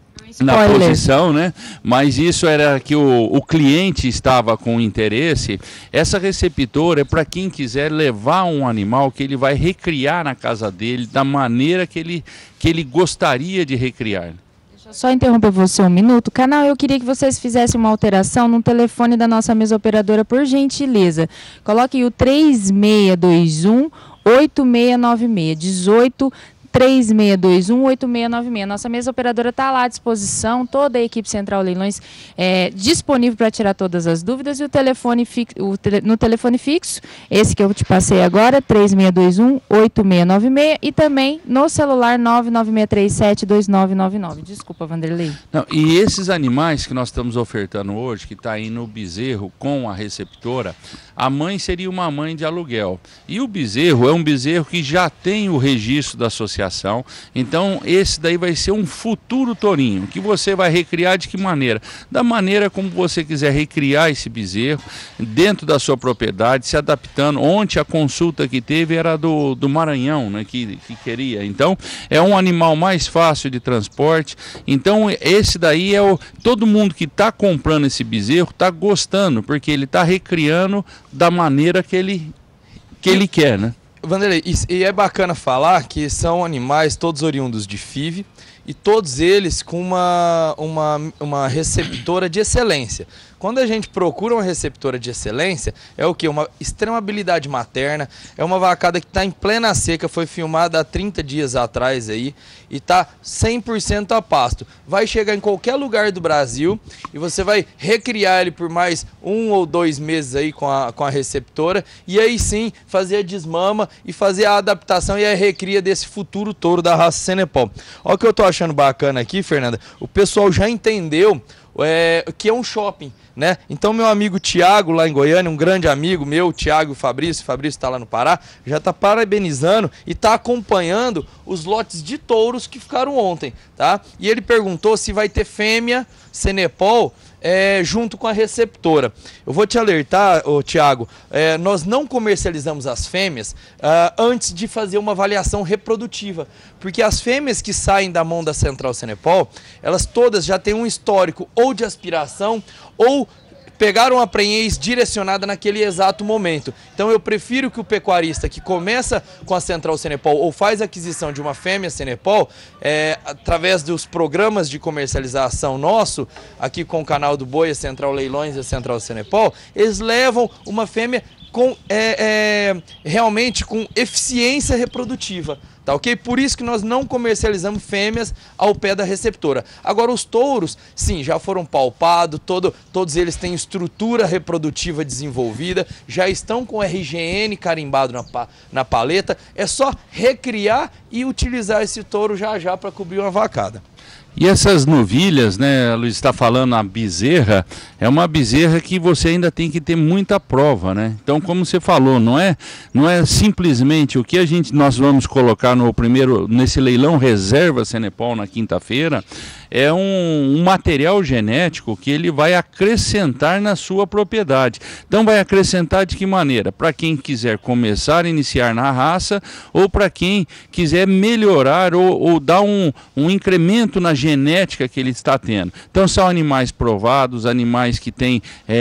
na posição, né? Mas isso era que o, o cliente estava com interesse. Essa receptora é para quem quiser levar um animal que ele vai recriar na casa dele da maneira que ele, que ele gostaria de recriar. Só interromper você um minuto. Canal, eu queria que vocês fizessem uma alteração no telefone da nossa mesa operadora, por gentileza. Coloque o três seis dois um, oito seis nove seis, dezoito três seis dois um, oito seis nove seis. Nossa mesa operadora está lá à disposição, toda a equipe Central Leilões é disponível para tirar todas as dúvidas, e o telefone fixo, o tele, no telefone fixo, esse que eu te passei agora, três seis dois um, oito seis nove seis, e também no celular nove nove seis três sete, dois nove nove nove. Desculpa, Vanderlei. Não, e esses animais que nós estamos ofertando hoje, que está aí no bezerro com a receptora, a mãe seria uma mãe de aluguel. E o bezerro é um bezerro que já tem o registro da associação. Então esse daí vai ser um futuro tourinho, que você vai recriar de que maneira? Da maneira como você quiser recriar esse bezerro, dentro da sua propriedade, se adaptando. Ontem a consulta que teve era do, do Maranhão, né, que, que queria. Então é um animal mais fácil de transporte. Então esse daí é o... todo mundo que está comprando esse bezerro está gostando, porque ele está recriando da maneira que ele, que ele quer, né? Vanderlei, e é bacana falar que são animais todos oriundos de F I V e todos eles com uma, uma, uma receptora de excelência. Quando a gente procura uma receptora de excelência, é o que? Uma extrema habilidade materna, é uma vacada que está em plena seca, foi filmada há trinta dias atrás aí, e está cem por cento a pasto. Vai chegar em qualquer lugar do Brasil e você vai recriar ele por mais um ou dois meses aí com a, com a receptora, e aí sim fazer a desmama e fazer a adaptação e a recria desse futuro touro da raça Cenepol. Olha o que eu tô achando bacana aqui, Fernanda, o pessoal já entendeu É, que é um shopping, né? Então meu amigo Tiago lá em Goiânia, um grande amigo meu, Tiago e Fabrício, Fabrício está lá no Pará, já está parabenizando e está acompanhando os lotes de touros que ficaram ontem, tá? E ele perguntou se vai ter fêmea Cenepol É, junto com a receptora. Eu vou te alertar, ô, Tiago, é, nós não comercializamos as fêmeas uh, antes de fazer uma avaliação reprodutiva, porque as fêmeas que saem da mão da Central Cenepol, elas todas já têm um histórico ou de aspiração ou pegaram a prenhez direcionada naquele exato momento. Então eu prefiro que o pecuarista que começa com a Central Cenepol ou faz a aquisição de uma fêmea Cenepol, é, através dos programas de comercialização nosso, aqui com o canal do Boi, a Central Leilões e a Central Cenepol, eles levam uma fêmea com, é, é, realmente com eficiência reprodutiva. Tá, ok? Por isso que nós não comercializamos fêmeas ao pé da receptora. Agora, os touros, sim, já foram palpados, todo, todos eles têm estrutura reprodutiva desenvolvida, já estão com R G N carimbado na, na paleta, é só recriar e utilizar esse touro já já para cobrir uma vacada. E essas novilhas, né, Luiz está falando, a bezerra, é uma bezerra que você ainda tem que ter muita prova, né? Então, como você falou, não é, não é simplesmente o que a gente, nós vamos colocar no primeiro, nesse leilão Reserva Senepol na quinta-feira, é um, um material genético que ele vai acrescentar na sua propriedade. Então vai acrescentar de que maneira? Para quem quiser começar a iniciar na raça ou para quem quiser melhorar ou, ou dar um, um incremento na genética que ele está tendo. Então são animais provados, animais que têm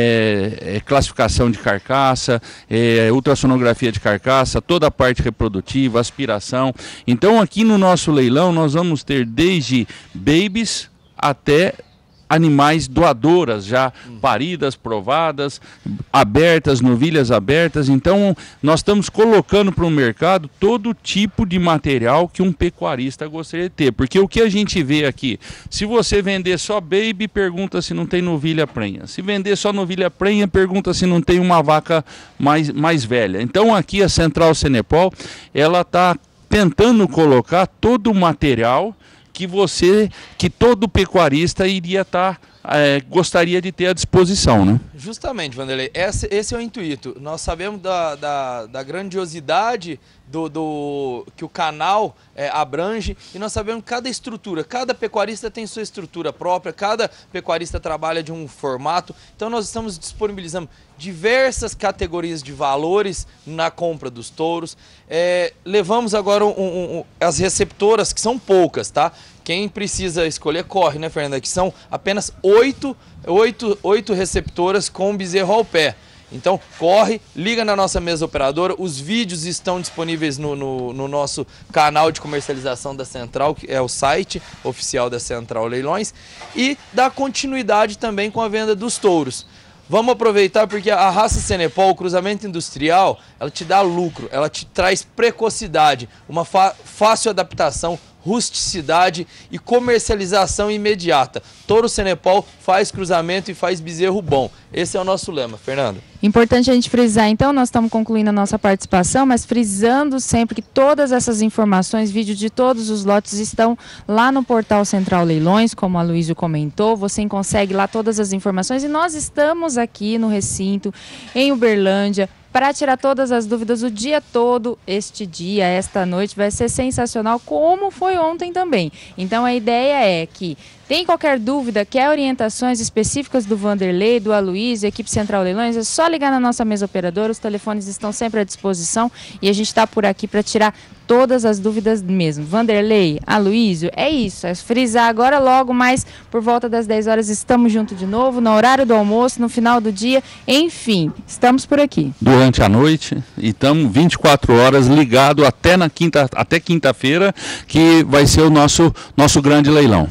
é, é, classificação de carcaça, é, ultrassonografia de carcaça, toda a parte reprodutiva, aspiração. Então aqui no nosso leilão nós vamos ter desde babies até animais doadoras, já paridas, provadas, abertas, novilhas abertas. Então nós estamos colocando para o mercado todo tipo de material que um pecuarista gostaria de ter, porque o que a gente vê aqui, se você vender só baby, pergunta se não tem novilha prenha, se vender só novilha prenha, pergunta se não tem uma vaca mais, mais velha. Então aqui a Central Senepol, ela está tentando colocar todo o material que você, que todo pecuarista iria estar, tá, é, gostaria de ter à disposição, né? Justamente, Vanderlei, esse, esse é o intuito. Nós sabemos da, da, da grandiosidade do, do, que o canal é, abrange, e nós sabemos que cada estrutura, cada pecuarista tem sua estrutura própria, cada pecuarista trabalha de um formato, então nós estamos disponibilizando diversas categorias de valores na compra dos touros. É, levamos agora um, um, um, as receptoras, que são poucas, tá? Quem precisa escolher, corre, né, Fernanda? Que são apenas oito, oito, oito receptoras com bezerro ao pé. Então, corre, liga na nossa mesa operadora, os vídeos estão disponíveis no, no, no nosso canal de comercialização da Central, que é o site oficial da Central Leilões, e dá continuidade também com a venda dos touros. Vamos aproveitar porque a raça Senepol, o cruzamento industrial, ela te dá lucro, ela te traz precocidade, uma fácil adaptação, rusticidade e comercialização imediata. Touro Senepol faz cruzamento e faz bezerro bom. Esse é o nosso lema, Fernanda. Importante a gente frisar, então, nós estamos concluindo a nossa participação, mas frisando sempre que todas essas informações, vídeos de todos os lotes estão lá no portal Central Leilões, como a Luísa comentou, você consegue lá todas as informações e nós estamos aqui no recinto, em Uberlândia, para tirar todas as dúvidas o dia todo. Este dia, esta noite, vai ser sensacional, como foi ontem também. Então a ideia é que tem qualquer dúvida, quer orientações específicas do Vanderlei, do Aloysio, equipe Central Leilões, é só ligar na nossa mesa operadora, os telefones estão sempre à disposição e a gente está por aqui para tirar todas as dúvidas mesmo. Vanderlei, Aloysio, é isso, é frisar agora logo, mas por volta das dez horas estamos juntos de novo, no horário do almoço, no final do dia, enfim, estamos por aqui. Durante a noite, e estamos vinte e quatro horas ligado até na quinta, até quinta-feira, que vai ser o nosso, nosso grande leilão.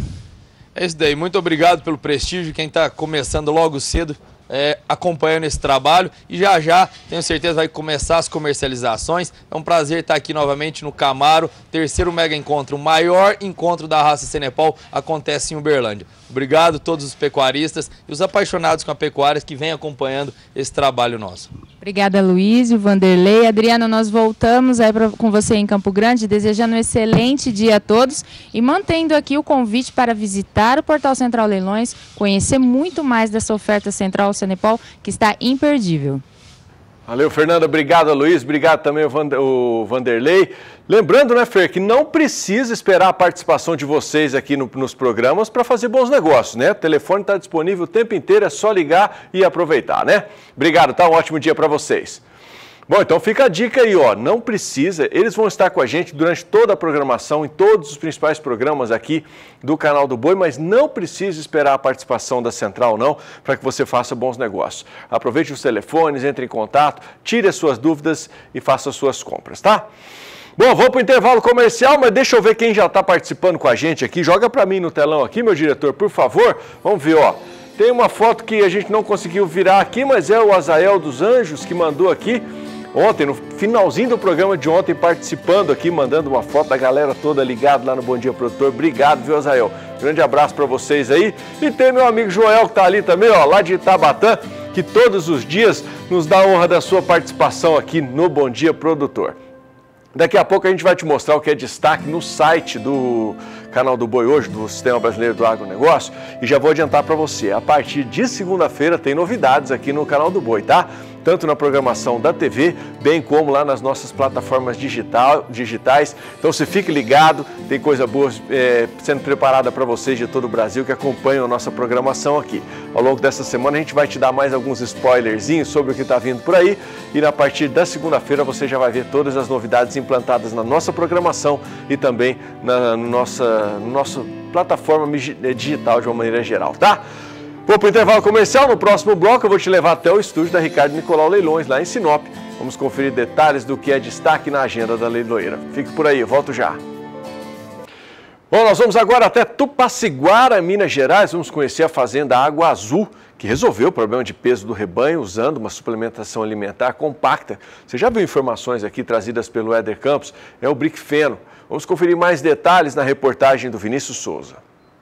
É isso daí, muito obrigado pelo prestígio, quem está começando logo cedo, é, acompanhando esse trabalho, e já já, tenho certeza, vai começar as comercializações. É um prazer estar aqui novamente no Camaro, terceiro mega encontro, o maior encontro da raça Senepol acontece em Uberlândia. Obrigado a todos os pecuaristas e os apaixonados com a pecuária que vêm acompanhando esse trabalho nosso. Obrigada, Aloysio, Vanderlei. Adriano, nós voltamos aí pra, com você em Campo Grande, desejando um excelente dia a todos e mantendo aqui o convite para visitar o portal Central Leilões, conhecer muito mais dessa oferta Central Senepol, que está imperdível. Valeu, Fernanda. Obrigado, Luiz. Obrigado também o Vanderlei. Lembrando, né, Fer, que não precisa esperar a participação de vocês aqui no, nos programas para fazer bons negócios, né? O telefone está disponível o tempo inteiro, é só ligar e aproveitar, né? Obrigado, tá? Um ótimo dia para vocês. Bom, então fica a dica aí, ó, não precisa, eles vão estar com a gente durante toda a programação, em todos os principais programas aqui do canal do Boi, mas não precisa esperar a participação da Central não, para que você faça bons negócios. Aproveite os telefones, entre em contato, tire as suas dúvidas e faça as suas compras, tá? Bom, vamos para o intervalo comercial, mas deixa eu ver quem já está participando com a gente aqui, joga para mim no telão aqui, meu diretor, por favor, vamos ver, ó. Tem uma foto que a gente não conseguiu virar aqui, mas é o Azael dos Anjos que mandou aqui ontem, no finalzinho do programa de ontem, participando aqui, mandando uma foto da galera toda ligada lá no Bom Dia Produtor. Obrigado, viu, Azael? Grande abraço para vocês aí. E tem meu amigo Joel que tá ali também, ó, lá de Itabatã, que todos os dias nos dá a honra da sua participação aqui no Bom Dia Produtor. Daqui a pouco a gente vai te mostrar o que é destaque no site do Canal do Boi hoje, do Sistema Brasileiro do Agronegócio. E já vou adiantar para você, a partir de segunda-feira tem novidades aqui no Canal do Boi, tá? Tanto na programação da T V, bem como lá nas nossas plataformas digital, digitais. Então você fique ligado, tem coisa boa é, sendo preparada para vocês de todo o Brasil que acompanham a nossa programação aqui. Ao longo dessa semana a gente vai te dar mais alguns spoilerzinhos sobre o que está vindo por aí. E na partir da segunda-feira você já vai ver todas as novidades implantadas na nossa programação e também na nossa, no nossa plataforma digital de uma maneira geral, tá? Vou para o intervalo comercial. No próximo bloco eu vou te levar até o estúdio da Ricardo Nicolau Leilões, lá em Sinop. Vamos conferir detalhes do que é destaque na agenda da leiloeira. Fique por aí, eu volto já. Bom, nós vamos agora até Tupaciguara, Minas Gerais. Vamos conhecer a fazenda Água Azul, que resolveu o problema de peso do rebanho usando uma suplementação alimentar compacta. Você já viu informações aqui trazidas pelo Éder Campos? É o Bricfeno. Vamos conferir mais detalhes na reportagem do Vinícius Souza.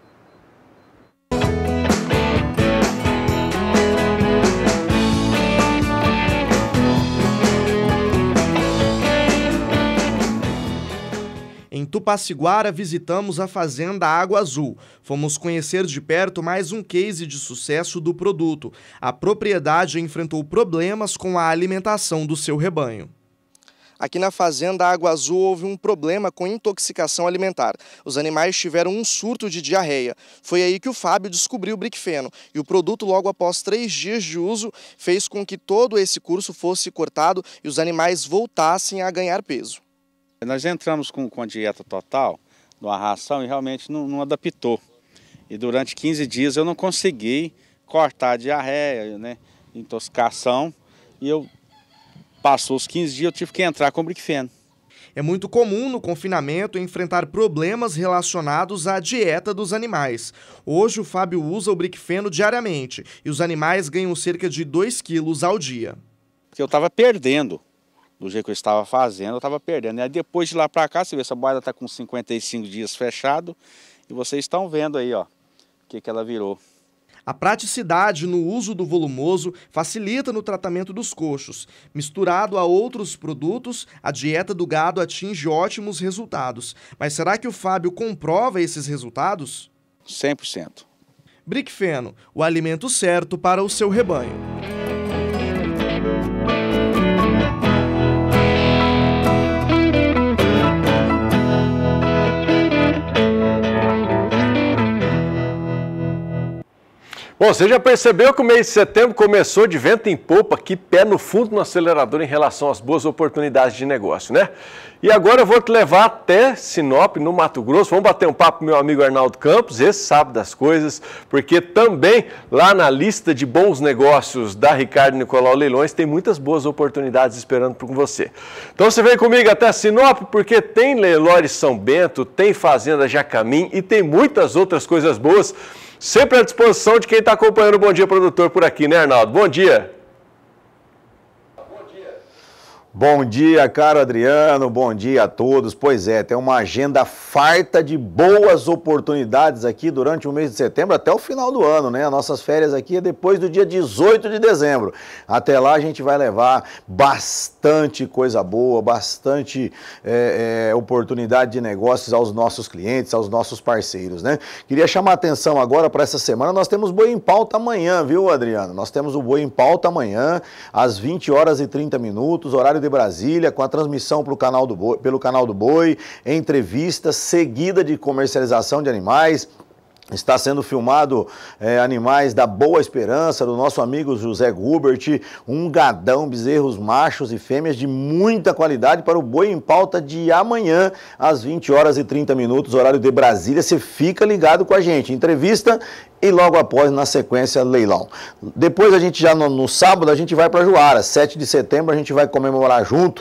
Em Tupaciguara, visitamos a fazenda Água Azul. Fomos conhecer de perto mais um case de sucesso do produto. A propriedade enfrentou problemas com a alimentação do seu rebanho. Aqui na fazenda Água Azul houve um problema com intoxicação alimentar. Os animais tiveram um surto de diarreia. Foi aí que o Fábio descobriu o Bricfeno. E o produto, logo após três dias de uso, fez com que todo esse curso fosse cortado e os animais voltassem a ganhar peso. Nós entramos com, com a dieta total, numa ração, e realmente não, não adaptou. E durante quinze dias eu não consegui cortar a diarreia, né, intoxicação, e eu passou os quinze dias eu tive que entrar com o Bricfeno. É muito comum no confinamento enfrentar problemas relacionados à dieta dos animais. Hoje o Fábio usa o Bricfeno diariamente e os animais ganham cerca de dois quilos ao dia. Porque eu estava perdendo. Do jeito que eu estava fazendo, eu estava perdendo. E aí depois de lá para cá, você vê, essa boiada está com cinquenta e cinco dias fechado. E vocês estão vendo aí, ó, o que, que ela virou. A praticidade no uso do volumoso facilita no tratamento dos coxos. Misturado a outros produtos, a dieta do gado atinge ótimos resultados. Mas será que o Fábio comprova esses resultados? cem por cento. Bricfeno, o alimento certo para o seu rebanho. Bom, você já percebeu que o mês de setembro começou de vento em popa, que pé no fundo no acelerador em relação às boas oportunidades de negócio, né? E agora eu vou te levar até Sinop, no Mato Grosso. Vamos bater um papo com meu amigo Arnaldo Campos, esse sabe das coisas, porque também lá na lista de bons negócios da Ricardo Nicolau Leilões tem muitas boas oportunidades esperando por você. Então você vem comigo até Sinop, porque tem Leilões São Bento, tem Fazenda Jacamim e tem muitas outras coisas boas, sempre à disposição de quem está acompanhando o Bom Dia Produtor por aqui, né, Arnaldo? Bom dia! Bom dia, caro Adriano, bom dia a todos. Pois é, tem uma agenda farta de boas oportunidades aqui durante o mês de setembro até o final do ano, né? As nossas férias aqui é depois do dia dezoito de dezembro. Até lá a gente vai levar bastante coisa boa, bastante é, é, oportunidade de negócios aos nossos clientes, aos nossos parceiros, né? Queria chamar a atenção agora para essa semana, nós temos Boi em Pauta amanhã, viu, Adriano? Nós temos o Boi em Pauta amanhã, às vinte horas e trinta minutos, horário de Brasília, com a transmissão pro canal do Boi, pelo Canal do Boi, entrevista seguida de comercialização de animais. Está sendo filmado é, animais da Boa Esperança, do nosso amigo José Gubert, um gadão, bezerros machos e fêmeas de muita qualidade para o Boi em Pauta de amanhã, às vinte horas e trinta minutos, horário de Brasília. Você fica ligado com a gente, entrevista e logo após, na sequência, leilão. Depois a gente já no, no sábado, a gente vai para Juara, sete de setembro, a gente vai comemorar junto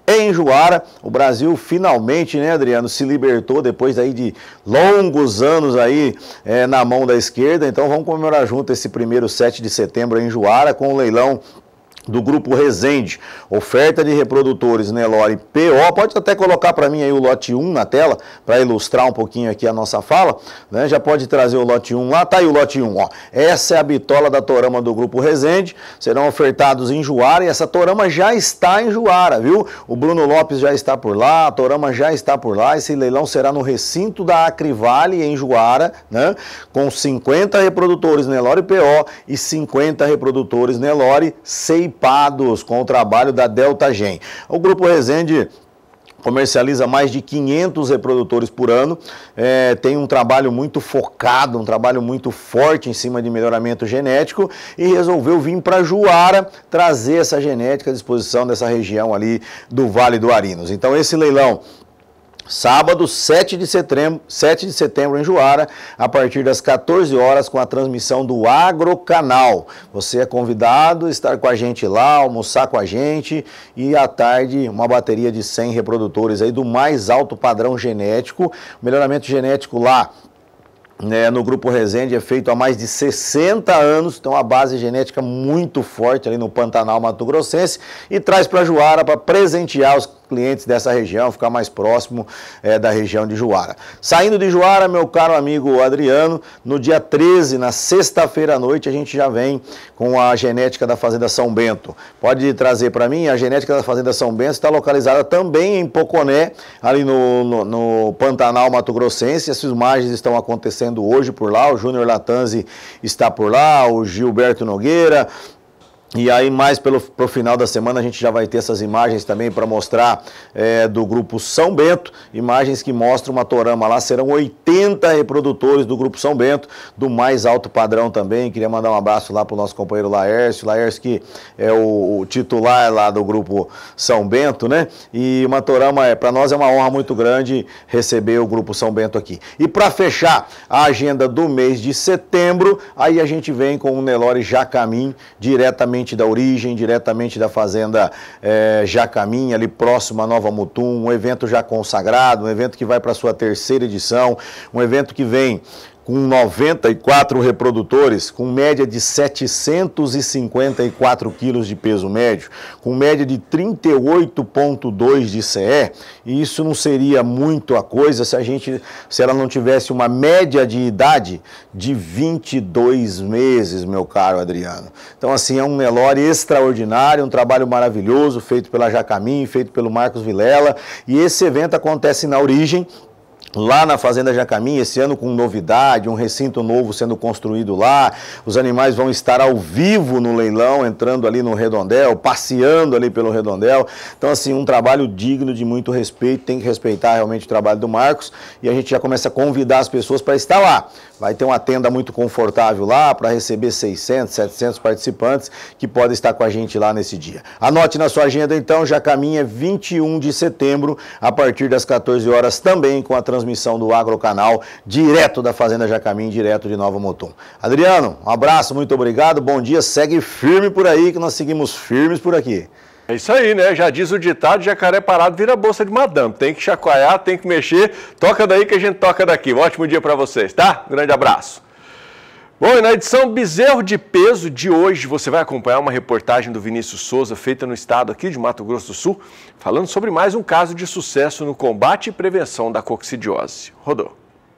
em Juara. O Brasil finalmente, né, Adriano, se libertou depois aí de longos anos aí é, na mão da esquerda. Então vamos comemorar junto esse primeiro sete de setembro em Juara com o leilão do Grupo Resende, oferta de reprodutores Nelore P O, pode até colocar para mim aí o lote um na tela, para ilustrar um pouquinho aqui a nossa fala, né? Já pode trazer o lote um lá, tá aí o lote um, ó. Essa é a bitola da torama do Grupo Resende, serão ofertados em Juara, e essa torama já está em Juara, viu? O Bruno Lopes já está por lá, a torama já está por lá, esse leilão será no recinto da Acrivale, em Juara, né? Com cinquenta reprodutores Nelore P O e cinquenta reprodutores Nelore C I P, com o trabalho da Delta Gen. O Grupo Resende comercializa mais de quinhentos reprodutores por ano, é, tem um trabalho muito focado, um trabalho muito forte em cima de melhoramento genético e resolveu vir para Juara trazer essa genética à disposição dessa região ali do Vale do Arinos. Então esse leilão, sábado, sete de setembro, sete de setembro em Juara, a partir das quatorze horas, com a transmissão do Agrocanal. Você é convidado a estar com a gente lá, almoçar com a gente, e à tarde uma bateria de cem reprodutores aí do mais alto padrão genético. O melhoramento genético lá, né, no Grupo Resende é feito há mais de sessenta anos, então a base genética muito forte ali no Pantanal Mato Grossense, e traz para Juara para presentear os clientes dessa região, ficar mais próximo é, da região de Juara. Saindo de Juara, meu caro amigo Adriano, no dia treze, na sexta-feira à noite, a gente já vem com a genética da Fazenda São Bento. Pode trazer para mim, a genética da Fazenda São Bento está localizada também em Poconé, ali no, no, no Pantanal Mato Grossense. As filmagens estão acontecendo hoje por lá, o Júnior Latanzi está por lá, o Gilberto Nogueira. E aí, mais pelo pro final da semana, a gente já vai ter essas imagens também para mostrar é, do Grupo São Bento, imagens que mostram uma torama lá, serão oitenta reprodutores do Grupo São Bento, do mais alto padrão também. Queria mandar um abraço lá para o nosso companheiro Laércio, Laércio que é o, o titular lá do Grupo São Bento, né? E uma torama, é, para nós é uma honra muito grande receber o Grupo São Bento aqui. E para fechar a agenda do mês de setembro, aí a gente vem com o Nelore Jacamim, diretamente da origem, diretamente da Fazenda é, Jacamim, ali próximo a Nova Mutum, um evento já consagrado, um evento que vai para a sua terceira edição, um evento que vem com noventa e quatro reprodutores, com média de setecentos e cinquenta e quatro quilos de peso médio, com média de trinta e oito vírgula dois de C E, e isso não seria muito a coisa se a gente, se ela não tivesse uma média de idade de vinte e dois meses, meu caro Adriano. Então, assim, é um Nelore extraordinário, um trabalho maravilhoso, feito pela Jacamim, feito pelo Marcos Vilela, e esse evento acontece na origem, lá na Fazenda Jacamim, esse ano com novidade, um recinto novo sendo construído lá. Os animais vão estar ao vivo no leilão, entrando ali no redondel, passeando ali pelo redondel. Então, assim, um trabalho digno de muito respeito, tem que respeitar realmente o trabalho do Marcos, e a gente já começa a convidar as pessoas para estar lá. Vai ter uma tenda muito confortável lá para receber seiscentos, setecentos participantes que podem estar com a gente lá nesse dia. Anote na sua agenda então, Jacamim é vinte e um de setembro, a partir das quatorze horas, também com a transmissão do Agrocanal, direto da Fazenda Jacamim, direto de Nova Mutum. Adriano, um abraço, muito obrigado, bom dia, segue firme por aí, que nós seguimos firmes por aqui. É isso aí, né? Já diz o ditado, jacaré parado vira bolsa de madame. Tem que chacoalhar, tem que mexer. Toca daí que a gente toca daqui. Um ótimo dia para vocês, tá? Um grande abraço. Bom, e na edição Bezerro de Peso de hoje, você vai acompanhar uma reportagem do Vinícius Souza, feita no estado aqui de Mato Grosso do Sul, falando sobre mais um caso de sucesso no combate e prevenção da coccidiose. Rodou.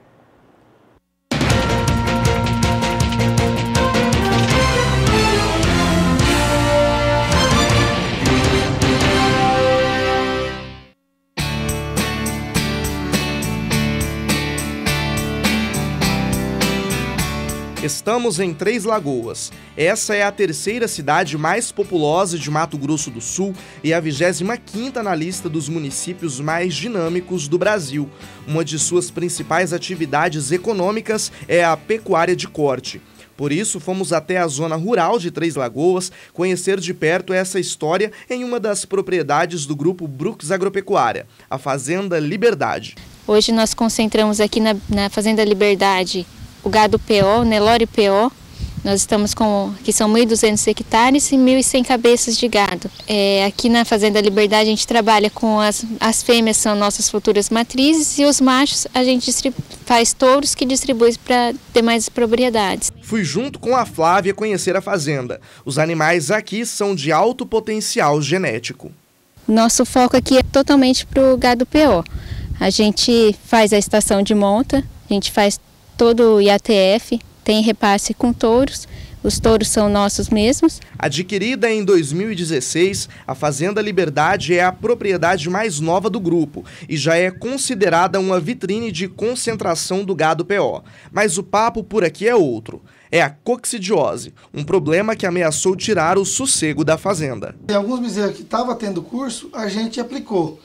Estamos em Três Lagoas. Essa é a terceira cidade mais populosa de Mato Grosso do Sul e a vigésima quinta na lista dos municípios mais dinâmicos do Brasil. Uma de suas principais atividades econômicas é a pecuária de corte. Por isso, fomos até a zona rural de Três Lagoas conhecer de perto essa história em uma das propriedades do grupo Brooks Agropecuária, a Fazenda Liberdade. Hoje nós concentramos aqui na, na Fazenda Liberdade o gado P O, Nelore P O, Nós estamos com, que são mil e duzentos hectares e mil e cem cabeças de gado. É, aqui na Fazenda Liberdade a gente trabalha com as, as fêmeas, são nossas futuras matrizes, e os machos a gente faz touros que distribui para demais propriedades. Fui junto com a Flávia conhecer a fazenda. Os animais aqui são de alto potencial genético. Nosso foco aqui é totalmente para o gado P O. A gente faz a estação de monta, a gente faz todo o I A T F, tem repasse com touros, os touros são nossos mesmos. Adquirida em dois mil e dezesseis, a Fazenda Liberdade é a propriedade mais nova do grupo e já é considerada uma vitrine de concentração do gado P O. Mas o papo por aqui é outro. É a coccidiose, um problema que ameaçou tirar o sossego da fazenda. Tem alguns bezerros que estavam tendo curso, a gente aplicou.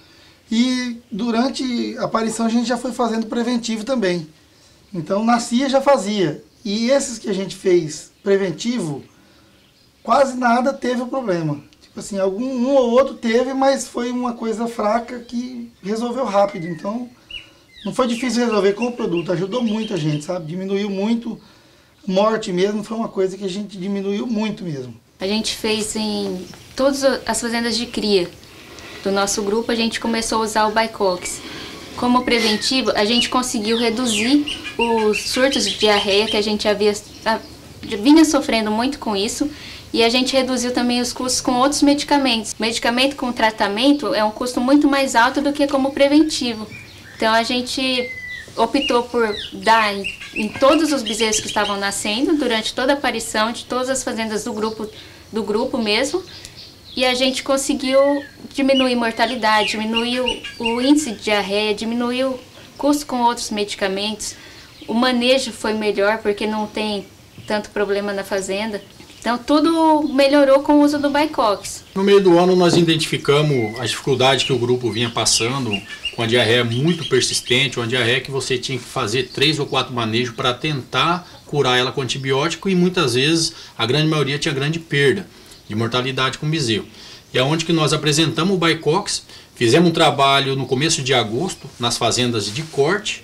E durante a aparição a gente já foi fazendo preventivo também. Então nascia já fazia. E esses que a gente fez preventivo, quase nada teve o problema. Tipo assim, algum um ou outro teve, mas foi uma coisa fraca que resolveu rápido. Então não foi difícil resolver com o produto, ajudou muito a gente, sabe? Diminuiu muito, morte mesmo, foi uma coisa que a gente diminuiu muito mesmo. A gente fez em todas as fazendas de cria do nosso grupo, a gente começou a usar o Bicox. Como preventivo, a gente conseguiu reduzir os surtos de diarreia, que a gente havia, vinha sofrendo muito com isso, e a gente reduziu também os custos com outros medicamentos. Medicamento com tratamento é um custo muito mais alto do que como preventivo. Então a gente optou por dar em, em todos os bezerros que estavam nascendo, durante toda a aparição de todas as fazendas do grupo, do grupo mesmo, e a gente conseguiu diminuir mortalidade, diminuir o, o índice de diarreia, diminuir o custo com outros medicamentos. O manejo foi melhor porque não tem tanto problema na fazenda. Então tudo melhorou com o uso do Bicox. No meio do ano nós identificamos as dificuldades que o grupo vinha passando com a diarreia muito persistente, uma diarreia que você tinha que fazer três ou quatro manejos para tentar curar ela com antibiótico, e muitas vezes a grande maioria tinha grande perda de mortalidade com o bezerro. E é onde que nós apresentamos o Bicox, fizemos um trabalho no começo de agosto nas fazendas de corte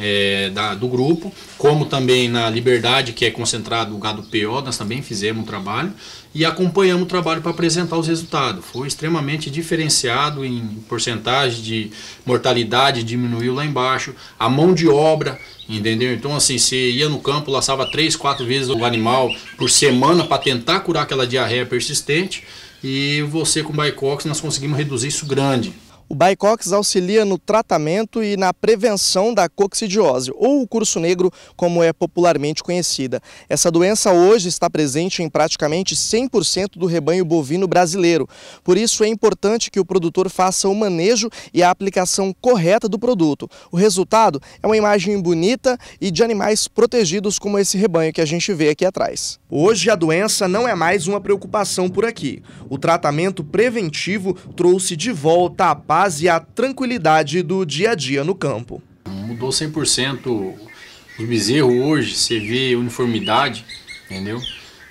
é, da, do grupo, como também na Liberdade, que é concentrado o gado P O, nós também fizemos um trabalho e acompanhamos o trabalho para apresentar os resultados. Foi extremamente diferenciado em porcentagem de mortalidade, diminuiu lá embaixo, a mão de obra, entendeu? Então assim, você ia no campo, laçava três, quatro vezes o animal por semana para tentar curar aquela diarreia persistente, e você com o Bicox nós conseguimos reduzir isso grande. O Bicox auxilia no tratamento e na prevenção da coccidiose, ou o curso negro, como é popularmente conhecida. Essa doença hoje está presente em praticamente cem por cento do rebanho bovino brasileiro. Por isso é importante que o produtor faça o manejo e a aplicação correta do produto. O resultado é uma imagem bonita e de animais protegidos como esse rebanho que a gente vê aqui atrás. Hoje a doença não é mais uma preocupação por aqui. O tratamento preventivo trouxe de volta a paz e a tranquilidade do dia a dia no campo. Mudou cem por cento os bezerros hoje, você vê uniformidade, entendeu?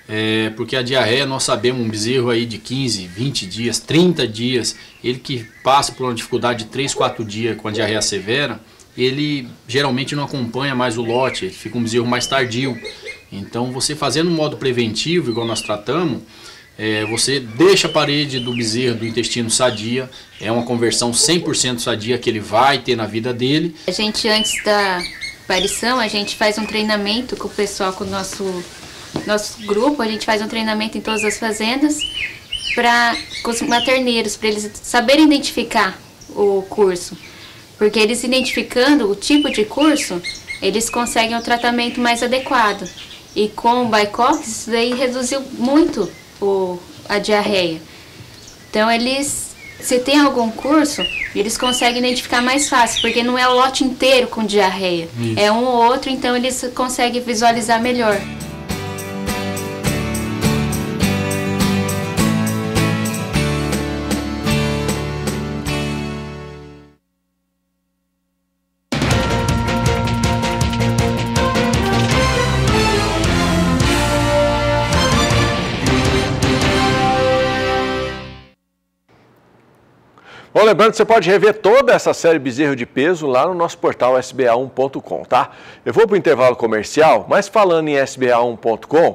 É, porque a diarreia, nós sabemos, um bezerro aí de quinze, vinte dias, trinta dias, ele que passa por uma dificuldade de três, quatro dias com a diarreia severa, ele geralmente não acompanha mais o lote, ele fica um bezerro mais tardio. Então você fazendo um modo preventivo, igual nós tratamos, É, você deixa a parede do bezerro do intestino sadia, é uma conversão cem por cento sadia que ele vai ter na vida dele. A gente, antes da aparição, a gente faz um treinamento com o pessoal, com o nosso, nosso grupo, a gente faz um treinamento em todas as fazendas, pra, com os materneiros, para eles saberem identificar o curso. Porque eles identificando o tipo de curso, eles conseguem um tratamento mais adequado. E com o Bicox, isso daí reduziu muito O, a diarreia. Então eles, se tem algum curso, eles conseguem identificar mais fácil, porque não é o lote inteiro com diarreia. Isso. É um ou outro, então eles conseguem visualizar melhor. Bom, lembrando que você pode rever toda essa série Bezerro de Peso lá no nosso portal S B A um ponto com, tá? Eu vou para o intervalo comercial, mas falando em S B A um ponto com,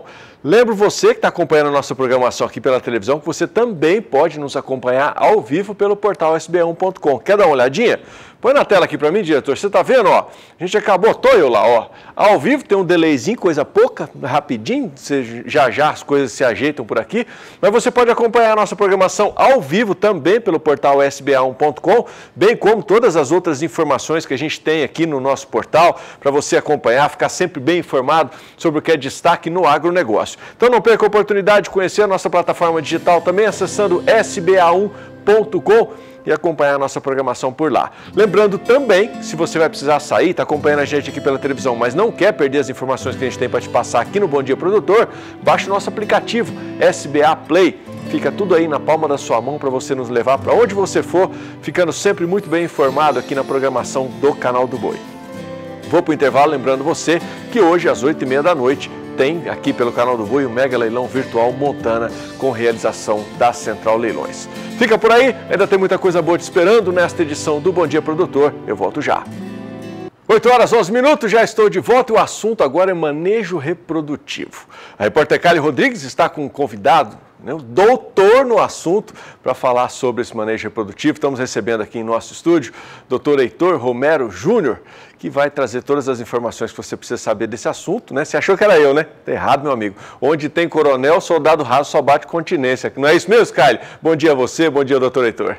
Lembro você que está acompanhando a nossa programação aqui pela televisão, que você também pode nos acompanhar ao vivo pelo portal S B A um ponto com. Quer dar uma olhadinha? Põe na tela aqui para mim, diretor. Você está vendo, ó? A gente acabou, tô eu lá, ó. Ao vivo tem um delayzinho, coisa pouca, rapidinho. Você, já já as coisas se ajeitam por aqui. Mas você pode acompanhar a nossa programação ao vivo também pelo portal S B A um ponto com, bem como todas as outras informações que a gente tem aqui no nosso portal, para você acompanhar, ficar sempre bem informado sobre o que é destaque no agronegócio. Então não perca a oportunidade de conhecer a nossa plataforma digital também acessando S B A um ponto com e acompanhar a nossa programação por lá. Lembrando também, se você vai precisar sair, está acompanhando a gente aqui pela televisão, mas não quer perder as informações que a gente tem para te passar aqui no Bom Dia Produtor, baixe o nosso aplicativo S B A Play. Fica tudo aí na palma da sua mão para você nos levar para onde você for, ficando sempre muito bem informado aqui na programação do Canal do Boi. Vou para o intervalo lembrando você que hoje às oito e meia da noite tem aqui pelo Canal do Boi o Mega Leilão Virtual Montana com realização da Central Leilões. Fica por aí, ainda tem muita coisa boa te esperando nesta edição do Bom Dia Produtor. Eu volto já. oito horas, onze minutos, já estou de volta e o assunto agora é manejo reprodutivo. A repórter Kali Rodrigues está com um convidado, né, um doutor no assunto, para falar sobre esse manejo reprodutivo. Estamos recebendo aqui em nosso estúdio o doutor Heitor Romero Júnior, que vai trazer todas as informações que você precisa saber desse assunto, né? Você achou que era eu, né? Tá errado, meu amigo. Onde tem coronel, soldado raso só bate continência. Não é isso mesmo, Kali? Bom dia a você, bom dia, doutor Heitor.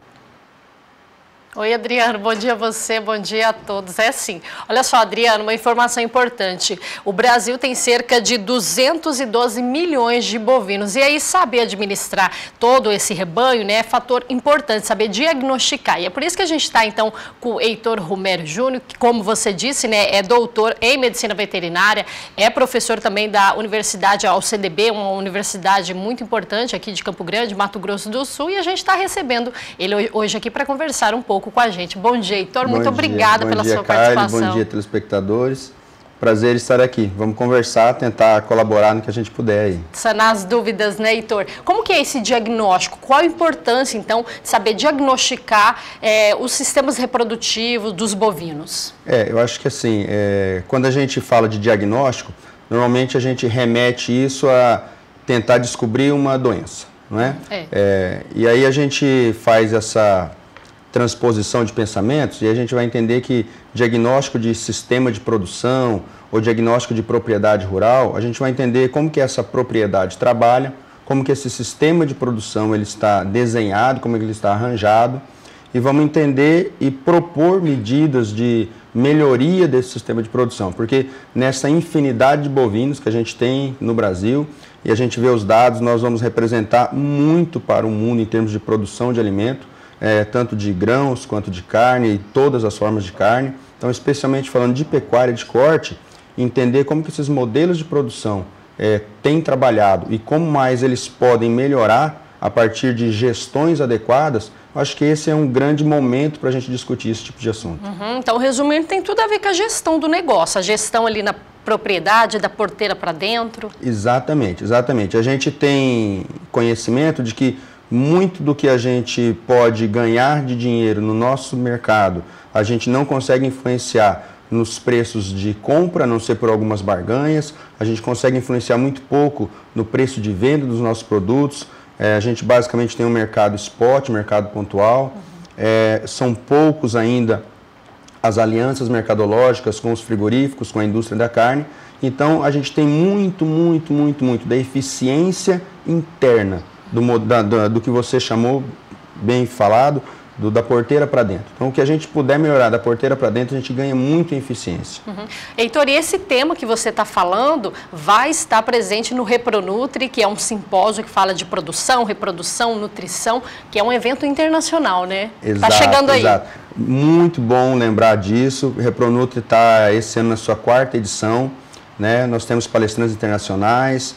Oi, Adriano, bom dia a você, bom dia a todos. É assim, olha só, Adriano, uma informação importante. O Brasil tem cerca de duzentos e doze milhões de bovinos. E aí, saber administrar todo esse rebanho, né, é fator importante, saber diagnosticar. E é por isso que a gente está, então, com o Heitor Romero Júnior, que, como você disse, né, é doutor em medicina veterinária, é professor também da Universidade U C D B, uma universidade muito importante aqui de Campo Grande, Mato Grosso do Sul, e a gente está recebendo ele hoje aqui para conversar um pouco com a gente. Bom dia, Heitor. Bom muito dia. Obrigada bom pela dia, sua Kylie, participação. Bom dia, telespectadores. Prazer estar aqui. Vamos conversar, tentar colaborar no que a gente puder aí. Sanar as dúvidas, né, Heitor? Como que é esse diagnóstico? Qual a importância, então, de saber diagnosticar é, os sistemas reprodutivos dos bovinos? É, eu acho que assim, é, quando a gente fala de diagnóstico, normalmente a gente remete isso a tentar descobrir uma doença, não é? É. É, e aí a gente faz essa transposição de pensamentos e a gente vai entender que diagnóstico de sistema de produção ou diagnóstico de propriedade rural, a gente vai entender como que essa propriedade trabalha, como que esse sistema de produção ele está desenhado, como ele está arranjado, e vamos entender e propor medidas de melhoria desse sistema de produção, porque nessa infinidade de bovinos que a gente tem no Brasil, e a gente vê os dados, nós vamos representar muito para o mundo em termos de produção de alimento, É, tanto de grãos quanto de carne e todas as formas de carne. Então, especialmente falando de pecuária de corte, entender como que esses modelos de produção é, têm trabalhado e como mais eles podem melhorar a partir de gestões adequadas, acho que esse é um grande momento para a gente discutir esse tipo de assunto. Uhum, então, resumindo, tem tudo a ver com a gestão do negócio, a gestão ali na propriedade, da porteira para dentro. Exatamente, exatamente. A gente tem conhecimento de que muito do que a gente pode ganhar de dinheiro no nosso mercado, a gente não consegue influenciar nos preços de compra, a não ser por algumas barganhas. A gente consegue influenciar muito pouco no preço de venda dos nossos produtos. É, a gente basicamente tem um mercado spot, um mercado pontual. Uhum. É, são poucos ainda as alianças mercadológicas com os frigoríficos, com a indústria da carne. Então, a gente tem muito, muito, muito, muito da eficiência interna. Do, da, do, do que você chamou, bem falado, do, da porteira para dentro. Então, o que a gente puder melhorar da porteira para dentro, a gente ganha muito em eficiência. Uhum. Heitor, e esse tema que você está falando vai estar presente no Repronutri, que é um simpósio que fala de produção, reprodução, nutrição, que é um evento internacional, né? Está chegando aí. Exato. Muito bom lembrar disso. O Repronutri está esse ano na sua quarta edição, né? Nós temos palestrantes internacionais.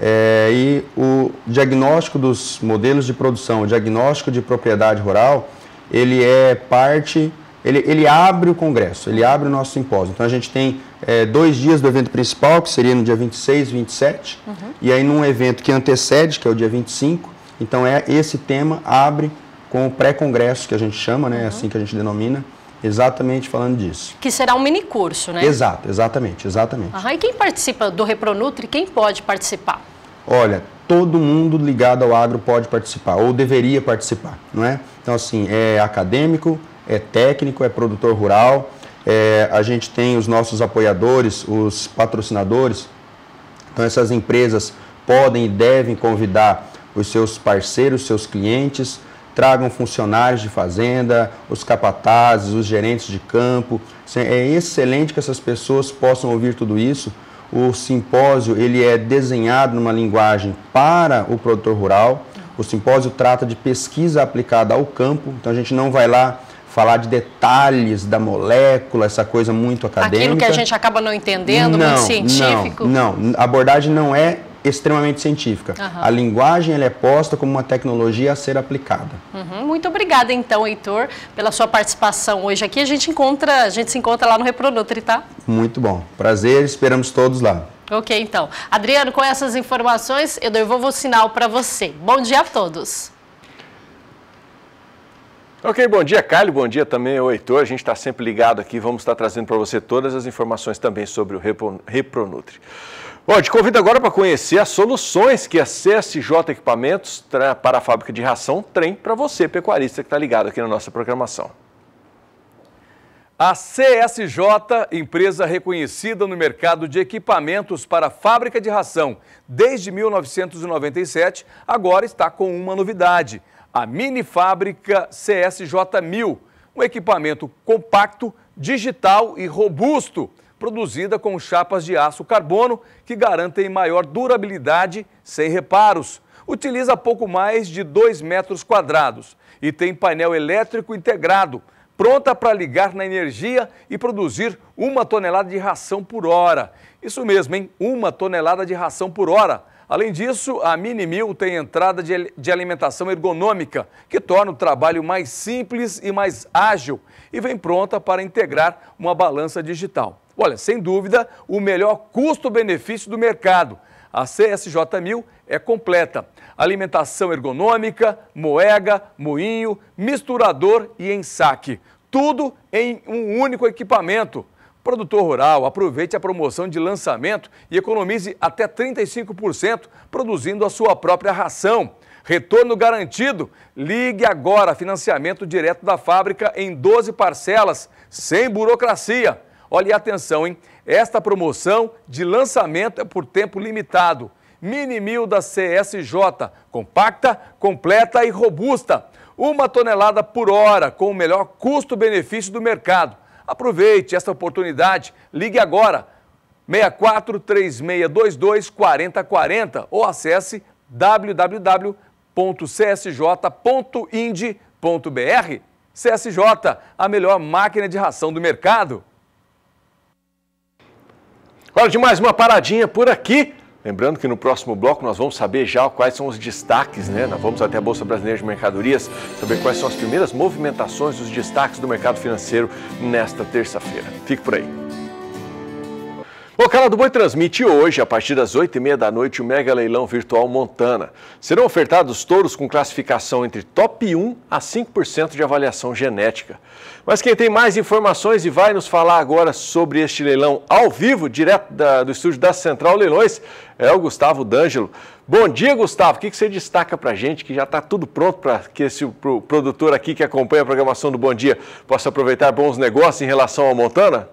É, e o diagnóstico dos modelos de produção, o diagnóstico de propriedade rural, ele é parte, ele, ele abre o congresso, ele abre o nosso simpósio. Então a gente tem é, dois dias do evento principal, que seria no dia vinte e seis, vinte e sete, uhum. E aí num evento que antecede, que é o dia vinte e cinco, então é, esse tema abre com o pré-congresso, que a gente chama, né, uhum. Assim que a gente denomina, exatamente falando disso. Que será um mini curso, né? Exato, exatamente, exatamente. Aham. E quem participa do Repronutri, quem pode participar? Olha, todo mundo ligado ao agro pode participar, ou deveria participar, não é? Então, assim, é acadêmico, é técnico, é produtor rural, é, a gente tem os nossos apoiadores, os patrocinadores, então essas empresas podem e devem convidar os seus parceiros, seus clientes, tragam funcionários de fazenda, os capatazes, os gerentes de campo. É excelente que essas pessoas possam ouvir tudo isso. O simpósio ele é desenhado numa linguagem para o produtor rural. O simpósio trata de pesquisa aplicada ao campo, então a gente não vai lá falar de detalhes da molécula, essa coisa muito acadêmica. Aquilo que a gente acaba não entendendo, não, muito científico. Não, não, a abordagem não é extremamente científica. Uhum. A linguagem ela é posta como uma tecnologia a ser aplicada. Uhum. Muito obrigada, então, Heitor, pela sua participação hoje aqui. A gente, encontra, a gente se encontra lá no Repronutri, tá? Muito bom. Prazer, esperamos todos lá. Ok, então. Adriano, com essas informações, eu devolvo o sinal para você. Bom dia a todos. Ok, bom dia, Carlos, bom dia também ao Heitor, a gente está sempre ligado aqui, vamos estar trazendo para você todas as informações também sobre o Repronutri. Bom, te convido agora para conhecer as soluções que a C S J Equipamentos para a fábrica de ração tem para você, pecuarista, que está ligado aqui na nossa programação. A C S J, empresa reconhecida no mercado de equipamentos para a fábrica de ração desde mil novecentos e noventa e sete, agora está com uma novidade. A mini fábrica C S J mil, um equipamento compacto, digital e robusto, produzida com chapas de aço carbono que garantem maior durabilidade sem reparos. Utiliza pouco mais de dois metros quadrados e tem painel elétrico integrado, pronta para ligar na energia e produzir uma tonelada de ração por hora. Isso mesmo, hein? Uma tonelada de ração por hora. Além disso, a Mini mil tem entrada de, de alimentação ergonômica, que torna o trabalho mais simples e mais ágil e vem pronta para integrar uma balança digital. Olha, sem dúvida, o melhor custo-benefício do mercado. A C S J mil é completa. Alimentação ergonômica, moega, moinho, misturador e ensaque. Tudo em um único equipamento. Produtor rural, aproveite a promoção de lançamento e economize até trinta e cinco por cento produzindo a sua própria ração. Retorno garantido. Ligue agora, financiamento direto da fábrica em doze parcelas, sem burocracia. Olha, atenção, hein? Esta promoção de lançamento é por tempo limitado. Mini mil da C S J, compacta, completa e robusta. Uma tonelada por hora, com o melhor custo-benefício do mercado. Aproveite esta oportunidade, ligue agora, seis quatro três seis dois dois quatro zero quatro zero ou acesse w w w ponto c s j ponto ind ponto b r. C S J, a melhor máquina de ração do mercado. Hora de mais uma paradinha por aqui. Lembrando que no próximo bloco nós vamos saber já quais são os destaques, né? Nós vamos até a Bolsa Brasileira de Mercadorias, saber quais são as primeiras movimentações, os destaques do mercado financeiro nesta terça-feira. Fique por aí. O Canal do Boi transmite hoje, a partir das oito e meia da noite, o Mega Leilão Virtual Montana. Serão ofertados touros com classificação entre top um a cinco por cento de avaliação genética. Mas quem tem mais informações e vai nos falar agora sobre este leilão ao vivo, direto da, do estúdio da Central Leilões, é o Gustavo D'Angelo. Bom dia, Gustavo. O que, que você destaca para a gente, que já está tudo pronto para que esse pro, produtor aqui que acompanha a programação do Bom Dia possa aproveitar bons negócios em relação ao Montana?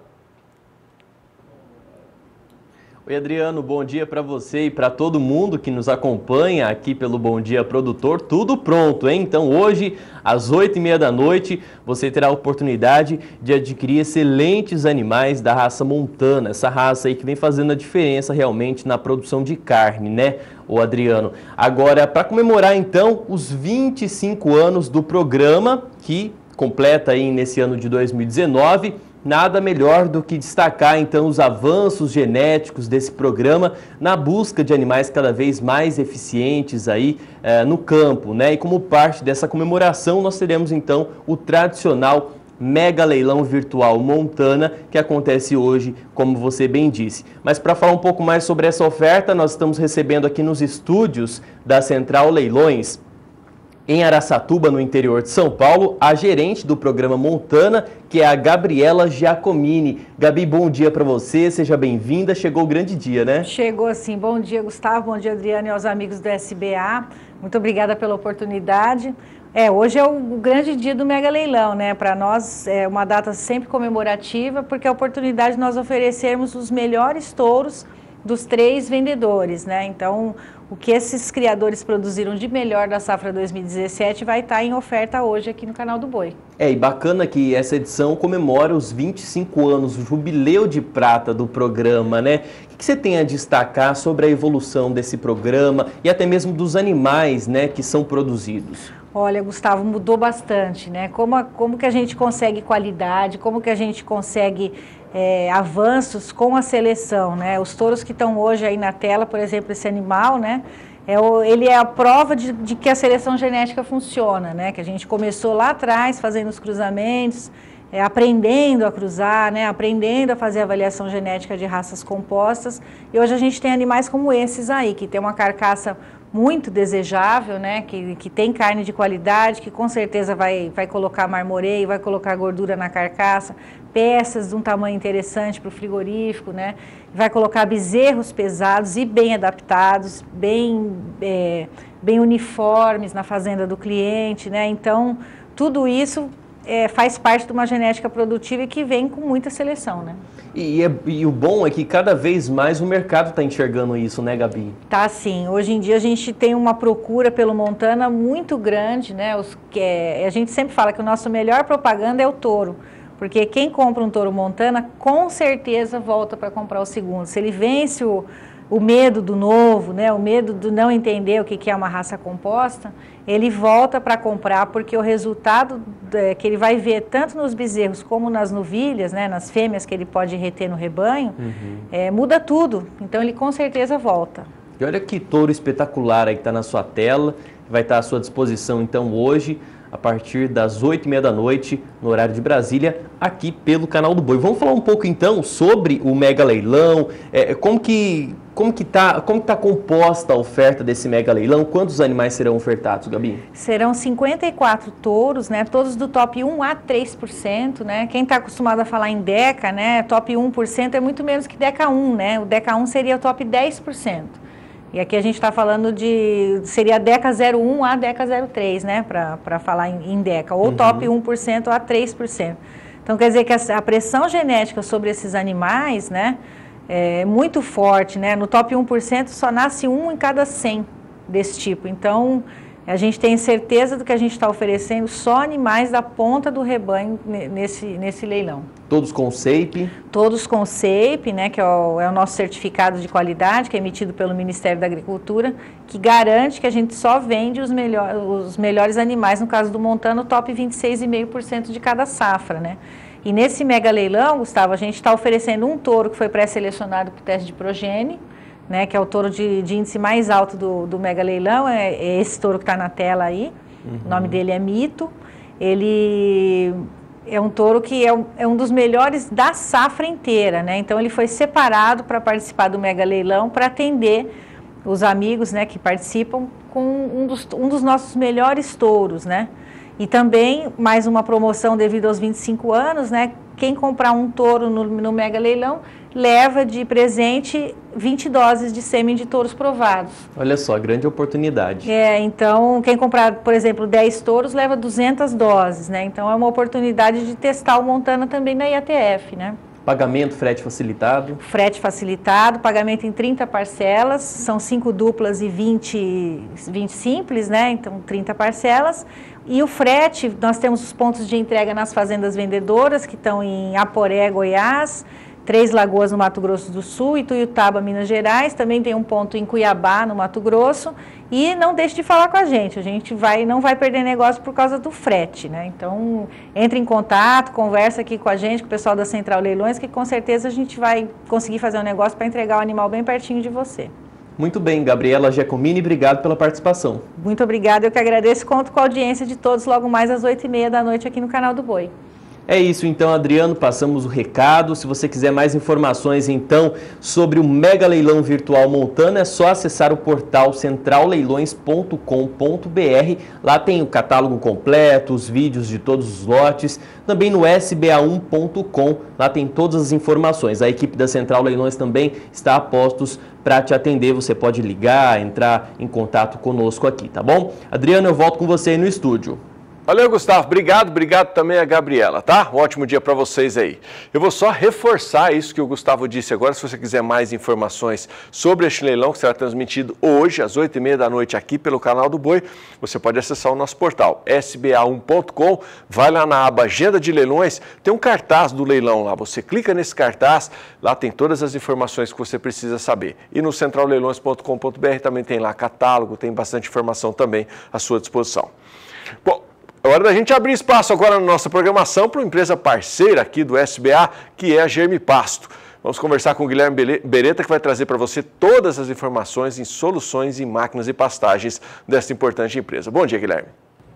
Oi, Adriano, bom dia para você e para todo mundo que nos acompanha aqui pelo Bom Dia Produtor. Tudo pronto, hein? Então hoje, às oito e meia da noite, você terá a oportunidade de adquirir excelentes animais da raça Montana. Essa raça aí que vem fazendo a diferença realmente na produção de carne, né, ô Adriano? Agora, para comemorar então os vinte e cinco anos do programa, que completa aí nesse ano de dois mil e dezenove, nada melhor do que destacar então os avanços genéticos desse programa na busca de animais cada vez mais eficientes aí eh, no campo, né? E como parte dessa comemoração nós teremos então o tradicional Mega Leilão Virtual Montana, que acontece hoje, como você bem disse. Mas para falar um pouco mais sobre essa oferta, nós estamos recebendo aqui nos estúdios da Central Leilões Em Araçatuba, no interior de São Paulo, a gerente do programa Montana, que é a Gabriela Giacomini. Gabi, bom dia para você, seja bem-vinda. Chegou o grande dia, né? Chegou sim. Bom dia, Gustavo. Bom dia, Adriano, e aos amigos do S B A. Muito obrigada pela oportunidade. É, hoje é o grande dia do Mega Leilão, né? Para nós é uma data sempre comemorativa, porque é a oportunidade de nós oferecermos os melhores touros dos três vendedores, né? Então, o que esses criadores produziram de melhor da safra dois mil e dezessete vai estar em oferta hoje aqui no Canal do Boi. É, e bacana que essa edição comemora os vinte e cinco anos, o jubileu de prata do programa, né? O que você tem a destacar sobre a evolução desse programa e até mesmo dos animais, né, que são produzidos? Olha, Gustavo, mudou bastante, né? Como, a, como que a gente consegue qualidade, como que a gente consegue é, avanços com a seleção, né? Os touros que estão hoje aí na tela, por exemplo, esse animal, né? É o, ele é a prova de, de que a seleção genética funciona, né? Que a gente começou lá atrás fazendo os cruzamentos, é, aprendendo a cruzar, né? Aprendendo a fazer avaliação genética de raças compostas. E hoje a gente tem animais como esses aí, que tem uma carcaça muito desejável, né, que, que tem carne de qualidade, que com certeza vai, vai colocar marmoreio, vai colocar gordura na carcaça, peças de um tamanho interessante para o frigorífico, né, vai colocar bezerros pesados e bem adaptados, bem, é, bem uniformes na fazenda do cliente, né, então tudo isso é, faz parte de uma genética produtiva e que vem com muita seleção, né. E, é, e o bom é que cada vez mais o mercado está enxergando isso, né, Gabi? Tá sim. Hoje em dia a gente tem uma procura pelo Montana muito grande, né? Os, que é, a gente sempre fala que o nosso melhor propaganda é o touro, porque quem compra um touro Montana com certeza volta para comprar o segundo. Se ele vence o, o medo do novo, né? O medo do não entender o que, que é uma raça composta, ele volta para comprar, porque o resultado é, que ele vai ver tanto nos bezerros como nas novilhas, né, nas fêmeas que ele pode reter no rebanho, uhum. é, muda tudo. Então ele com certeza volta. E olha que touro espetacular aí que está na sua tela, vai estar à sua disposição então hoje, a partir das oito e meia da noite, no horário de Brasília, aqui pelo Canal do Boi. Vamos falar um pouco então sobre o Mega Leilão, é, como que como que está como que tá composta a oferta desse Mega Leilão, quantos animais serão ofertados, Gabi? Serão cinquenta e quatro touros, né, todos do top um a três por cento, né, quem está acostumado a falar em Deca, né, top um por cento é muito menos que Deca um, né, o Deca um seria o top dez por cento. E aqui a gente está falando de, seria Deca zero um a Deca zero três, né, para falar em, em Deca, ou uhum. top um por cento a três por cento. Então, quer dizer que a, a pressão genética sobre esses animais, né, é muito forte, né, no top um por cento só nasce um em cada cem desse tipo. Então, a gente tem certeza do que a gente está oferecendo só animais da ponta do rebanho nesse, nesse leilão. Todos com S E I P? Todos com S E I P, né, que é o, é o nosso certificado de qualidade, que é emitido pelo Ministério da Agricultura, que garante que a gente só vende os, melhor, os melhores animais, no caso do Montana, o top vinte e seis vírgula cinco por cento de cada safra, né. E nesse mega leilão, Gustavo, a gente está oferecendo um touro que foi pré-selecionado para o teste de progênie, né, que é o touro de, de índice mais alto do, do mega leilão, é, é esse touro que está na tela aí, uhum. O nome dele é Mito, ele é um touro que é um, é um dos melhores da safra inteira, né, então ele foi separado para participar do mega leilão, para atender os amigos, né, que participam com um dos, um dos nossos melhores touros, né, e também mais uma promoção devido aos vinte e cinco anos, né, quem comprar um touro no, no mega leilão leva de presente vinte doses de sêmen de touros provados. Olha só, grande oportunidade. É, então, quem comprar, por exemplo, dez touros, leva duzentas doses, né? Então, é uma oportunidade de testar o Montana também na I A T F, né? Pagamento, frete facilitado? Frete facilitado, pagamento em trinta parcelas, são cinco duplas e vinte, vinte simples, né? Então, trinta parcelas. E o frete, nós temos os pontos de entrega nas fazendas vendedoras, que estão em Aporé, Goiás, Três Lagoas, no Mato Grosso do Sul, Ituiutaba, Minas Gerais, também tem um ponto em Cuiabá, no Mato Grosso, e não deixe de falar com a gente, a gente vai, não vai perder negócio por causa do frete, né? Então, entre em contato, conversa aqui com a gente, com o pessoal da Central Leilões, que com certeza a gente vai conseguir fazer um negócio para entregar o animal bem pertinho de você. Muito bem, Gabriela Giacomini, obrigado pela participação. Muito obrigada, eu que agradeço, conto com a audiência de todos logo mais às oito e meia da noite aqui no Canal do Boi. É isso então, Adriano, passamos o recado. Se você quiser mais informações então sobre o Mega Leilão Virtual Montana, é só acessar o portal central leilões ponto com ponto br. Lá tem o catálogo completo, os vídeos de todos os lotes, também no S B A um ponto com, lá tem todas as informações. A equipe da Central Leilões também está a postos para te atender. Você pode ligar, entrar em contato conosco aqui, tá bom? Adriano, eu volto com você aí no estúdio. Valeu, Gustavo. Obrigado, obrigado também a Gabriela, tá? Um ótimo dia para vocês aí. Eu vou só reforçar isso que o Gustavo disse agora. Se você quiser mais informações sobre este leilão, que será transmitido hoje, às oito e meia da noite, aqui pelo canal do Boi, você pode acessar o nosso portal, S B A um ponto com, vai lá na aba Agenda de Leilões, tem um cartaz do leilão lá. Você clica nesse cartaz, lá tem todas as informações que você precisa saber. E no central leilões ponto com ponto br também tem lá catálogo, tem bastante informação também à sua disposição. Bom, é hora da gente abrir espaço agora na nossa programação para uma empresa parceira aqui do S B A, que é a Germipasto. Vamos conversar com o Guilherme Beretta, que vai trazer para você todas as informações em soluções em máquinas e pastagens desta importante empresa. Bom dia, Guilherme.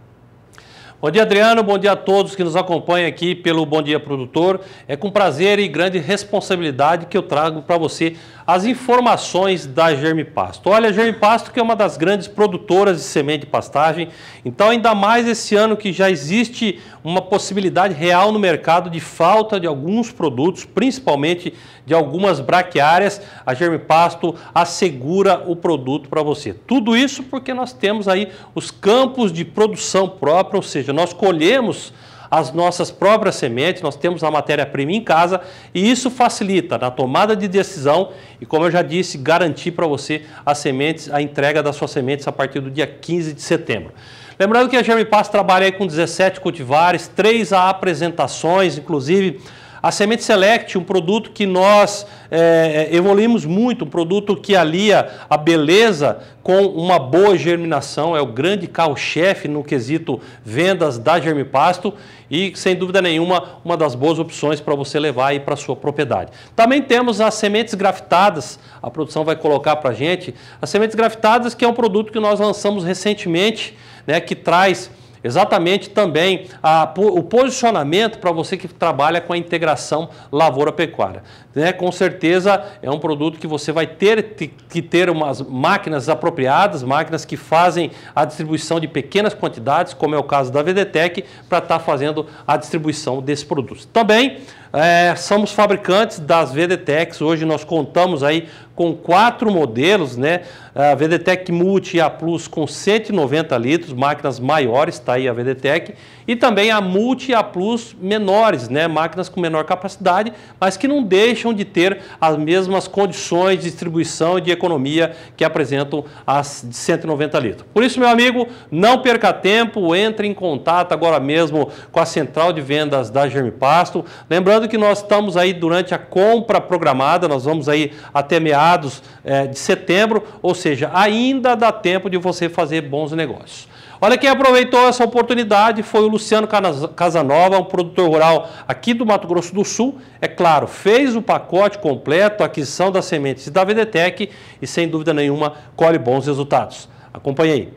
Bom dia, Adriano. Bom dia a todos que nos acompanham aqui pelo Bom Dia Produtor. É com prazer e grande responsabilidade que eu trago para você as informações da Germipasto. Olha, a Germipasto que é uma das grandes produtoras de semente de pastagem, então ainda mais esse ano que já existe uma possibilidade real no mercado de falta de alguns produtos, principalmente de algumas braquiárias, a Germipasto assegura o produto para você. Tudo isso porque nós temos aí os campos de produção própria, ou seja, nós colhemos as nossas próprias sementes, nós temos a matéria-prima em casa e isso facilita na tomada de decisão e, como eu já disse, garantir para você as sementes, a entrega das suas sementes a partir do dia quinze de setembro. Lembrando que a Germipasto trabalha aí com dezessete cultivares, três apresentações, inclusive a Semente Select, um produto que nós é, evoluímos muito, um produto que alia a beleza com uma boa germinação, é o grande carro-chefe no quesito vendas da Germipasto e, sem dúvida nenhuma, uma das boas opções para você levar aí para a sua propriedade. Também temos as sementes grafitadas, a produção vai colocar para a gente, as sementes grafitadas, que é um produto que nós lançamos recentemente, né, que traz exatamente também a, o posicionamento para você que trabalha com a integração lavoura-pecuária. Né? Com certeza é um produto que você vai ter que ter umas máquinas apropriadas, máquinas que fazem a distribuição de pequenas quantidades, como é o caso da VDTech, para estar fazendo a distribuição desses produtos. Também é, somos fabricantes das VDTechs, hoje nós contamos aí com quatro modelos, né? A VDTech Multi e a Plus com cento e noventa litros, máquinas maiores, está aí a VDTech, e também a Multi e a Plus menores, né? Máquinas com menor capacidade, mas que não deixam de ter as mesmas condições de distribuição e de economia que apresentam as de cento e noventa litros. Por isso, meu amigo, não perca tempo, entre em contato agora mesmo com a Central de Vendas da Germipasto. Lembrando que nós estamos aí durante a compra programada, nós vamos aí até meados é, de setembro, ou seja, ainda dá tempo de você fazer bons negócios. Olha, quem aproveitou essa oportunidade foi o Luciano Casanova, um produtor rural aqui do Mato Grosso do Sul. É claro, fez o pacote completo, a aquisição das sementes da VDTech e, sem dúvida nenhuma, colhe bons resultados. Acompanhe aí.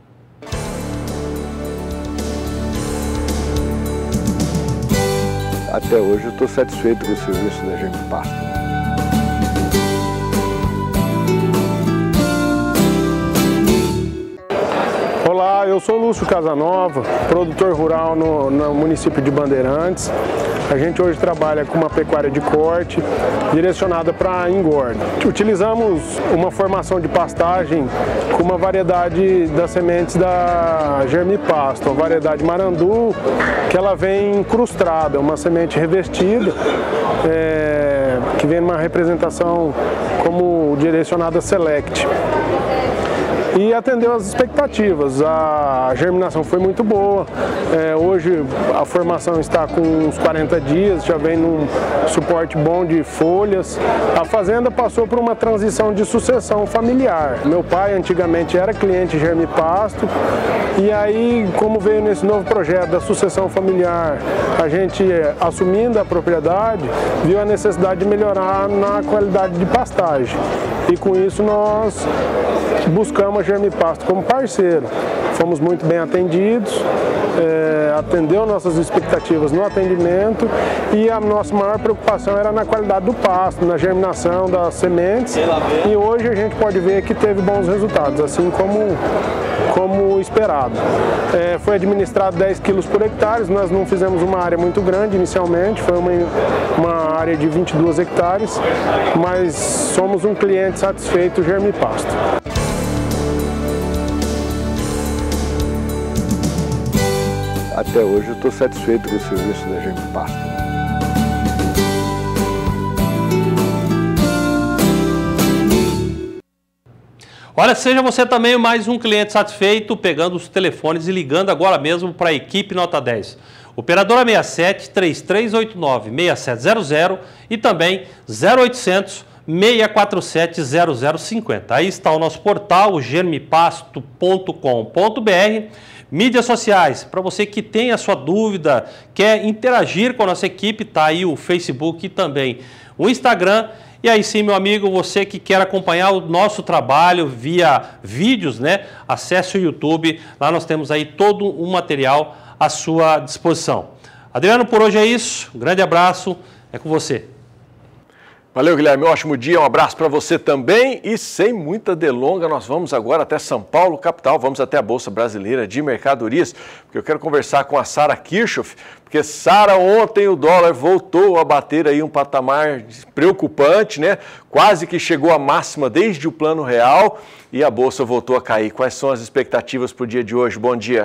Até hoje eu estou satisfeito com o serviço da Germipasto. Olá, eu sou Lúcio Casanova, produtor rural no, no município de Bandeirantes. A gente hoje trabalha com uma pecuária de corte direcionada para engorda. Utilizamos uma formação de pastagem com uma variedade das sementes da Germipasto, a variedade Marandu, que ela vem incrustada, uma semente revestida, é, que vem numa representação como direcionada Select. E atendeu às expectativas, a germinação foi muito boa, é, hoje a formação está com uns quarenta dias, já vem num suporte bom de folhas. A fazenda passou por uma transição de sucessão familiar. Meu pai antigamente era cliente Germipasto e aí, como veio nesse novo projeto da sucessão familiar, a gente assumindo a propriedade, viu a necessidade de melhorar na qualidade de pastagem. E com isso nós buscamos a Germipasto como parceiro. Fomos muito bem atendidos, é, atendeu nossas expectativas no atendimento e a nossa maior preocupação era na qualidade do pasto, na germinação das sementes. E hoje a gente pode ver que teve bons resultados, assim como, como esperado. É, foi administrado dez quilos por hectare, nós não fizemos uma área muito grande inicialmente, foi uma, uma área de vinte e dois hectares, mas somos um cliente satisfeito Germipasto. Até hoje eu estou satisfeito com o serviço da Germipasto. Olha, seja você também mais um cliente satisfeito, pegando os telefones e ligando agora mesmo para a equipe Nota dez. Operadora sessenta e sete, três três oito nove, seis sete zero zero e também zero oitocentos, seis quatro sete, zero zero cinco zero. Aí está o nosso portal, germipasto ponto com ponto br. Mídias sociais, para você que tem a sua dúvida, quer interagir com a nossa equipe, tá aí o Facebook e também o Instagram. E aí sim, meu amigo, você que quer acompanhar o nosso trabalho via vídeos, né? Acesse o YouTube, lá nós temos aí todo um material à sua disposição. Adriano, por hoje é isso, um grande abraço, é com você. Valeu, Guilherme, um ótimo dia, um abraço para você também e sem muita delonga nós vamos agora até São Paulo, capital, vamos até a Bolsa Brasileira de Mercadorias, porque eu quero conversar com a Sara Kirchhoff, porque Sara, ontem o dólar voltou a bater aí um patamar preocupante, né? Quase que chegou à máxima desde o Plano Real e a Bolsa voltou a cair. Quais são as expectativas para o dia de hoje? Bom dia.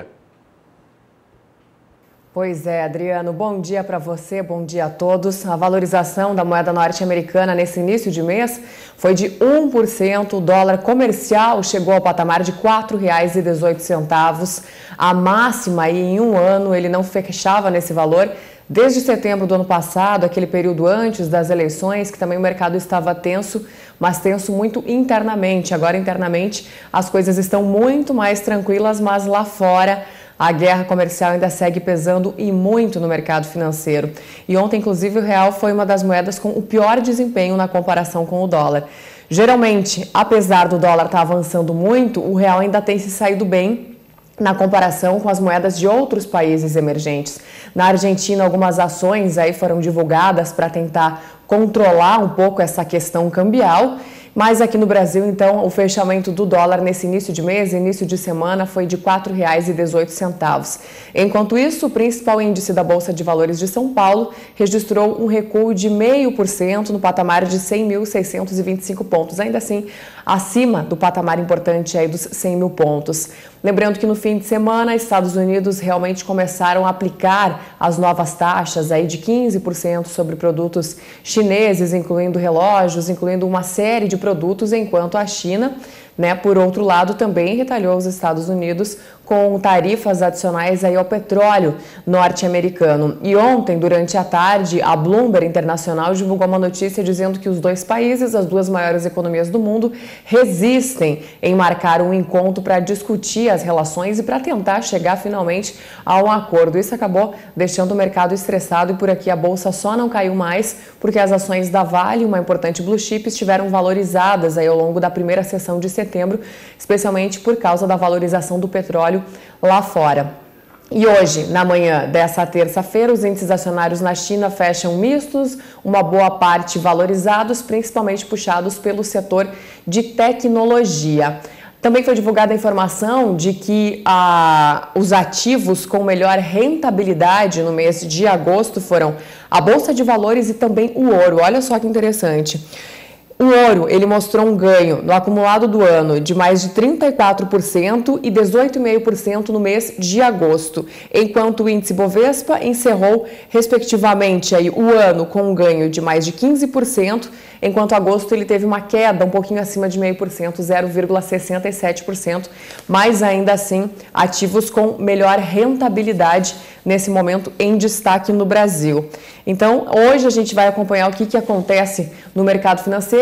Pois é, Adriano, bom dia para você, bom dia a todos. A valorização da moeda norte-americana nesse início de mês foi de um por cento, o dólar comercial chegou ao patamar de quatro reais e dezoito centavos. A máxima aí em um ano, ele não fechava nesse valor desde setembro do ano passado, aquele período antes das eleições, que também o mercado estava tenso, mas tenso muito internamente. Agora, internamente, as coisas estão muito mais tranquilas, mas lá fora a guerra comercial ainda segue pesando e muito no mercado financeiro. E ontem, inclusive, o real foi uma das moedas com o pior desempenho na comparação com o dólar. Geralmente, apesar do dólar estar avançando muito, o real ainda tem se saído bem na comparação com as moedas de outros países emergentes. Na Argentina, algumas ações aí foram divulgadas para tentar controlar um pouco essa questão cambial. Mas aqui no Brasil, então, o fechamento do dólar nesse início de mês, início de semana, foi de quatro reais e dezoito centavos. Enquanto isso, o principal índice da Bolsa de Valores de São Paulo registrou um recuo de zero vírgula cinco por cento no patamar de cem mil seiscentos e vinte e cinco pontos, ainda assim acima do patamar importante aí dos cem mil pontos. Lembrando que no fim de semana, Estados Unidos realmente começaram a aplicar as novas taxas aí de quinze por cento sobre produtos chineses, incluindo relógios, incluindo uma série de produtos, enquanto a China, né, por outro lado, também retalhou os Estados Unidos com tarifas adicionais aí ao petróleo norte-americano. E ontem, durante a tarde, a Bloomberg Internacional divulgou uma notícia dizendo que os dois países, as duas maiores economias do mundo, resistem em marcar um encontro para discutir as relações e para tentar chegar finalmente a um acordo. Isso acabou deixando o mercado estressado e por aqui a Bolsa só não caiu mais porque as ações da Vale, uma importante blue chip, estiveram valorizadas aí ao longo da primeira sessão de setembro, especialmente por causa da valorização do petróleo lá fora. E hoje, na manhã dessa terça-feira, os índices acionários na China fecham mistos, uma boa parte valorizados, principalmente puxados pelo setor de tecnologia. Também foi divulgada a informação de que ah, os ativos com melhor rentabilidade no mês de agosto foram a Bolsa de Valores e também o ouro. Olha só que interessante. O ouro, ele mostrou um ganho no acumulado do ano de mais de trinta e quatro por cento e dezoito vírgula cinco por cento no mês de agosto, enquanto o índice Bovespa encerrou, respectivamente, aí, o ano com um ganho de mais de quinze por cento, enquanto agosto ele teve uma queda um pouquinho acima de zero vírgula cinco por cento, zero vírgula sessenta e sete por cento, mas ainda assim ativos com melhor rentabilidade nesse momento em destaque no Brasil. Então, hoje a gente vai acompanhar o que, que acontece no mercado financeiro.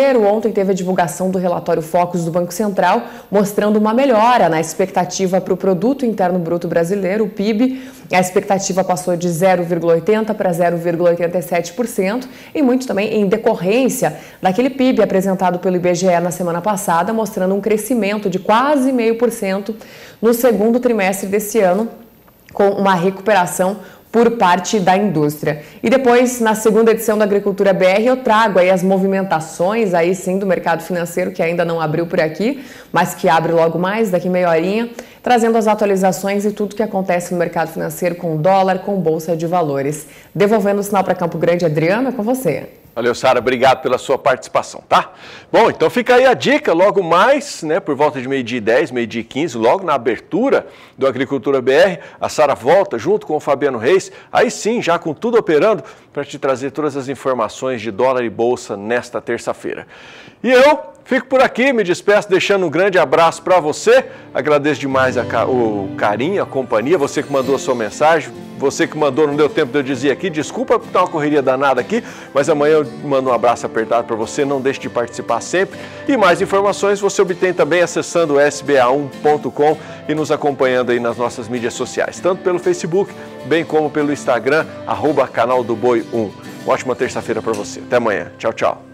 brasileiro ontem teve a divulgação do relatório Focus do Banco Central, mostrando uma melhora na expectativa para o Produto Interno Bruto Brasileiro, o P I B. A expectativa passou de zero vírgula oitenta por cento para zero vírgula oitenta e sete por cento e muito também em decorrência daquele P I B apresentado pelo I B G E na semana passada, mostrando um crescimento de quase zero vírgula cinco por cento no segundo trimestre desse ano, com uma recuperação por parte da indústria. E depois, na segunda edição da Agricultura B R, eu trago aí as movimentações, aí sim, do mercado financeiro, que ainda não abriu por aqui, mas que abre logo mais, daqui meia horinha, trazendo as atualizações e tudo que acontece no mercado financeiro com dólar, com bolsa de valores. Devolvendo o sinal para Campo Grande, Adriana, é com você. Valeu, Sara, obrigado pela sua participação, tá? Bom, então fica aí a dica, logo mais, né, por volta de meio-dia e dez, meio-dia e quinze, logo na abertura do Agricultura B R, a Sara volta junto com o Fabiano Reis, aí sim, já com tudo operando, para te trazer todas as informações de dólar e bolsa nesta terça-feira. E eu fico por aqui, me despeço deixando um grande abraço para você, agradeço demais a, o carinho, a companhia, você que mandou a sua mensagem, você que mandou, não deu tempo de eu dizer aqui, desculpa por estar uma correria danada aqui, mas amanhã eu mando um abraço apertado para você, não deixe de participar sempre. E mais informações você obtém também acessando s b a um ponto com e nos acompanhando aí nas nossas mídias sociais, tanto pelo Facebook, bem como pelo Instagram, arroba canal do Boi um. Uma ótima terça-feira para você. Até amanhã. Tchau, tchau.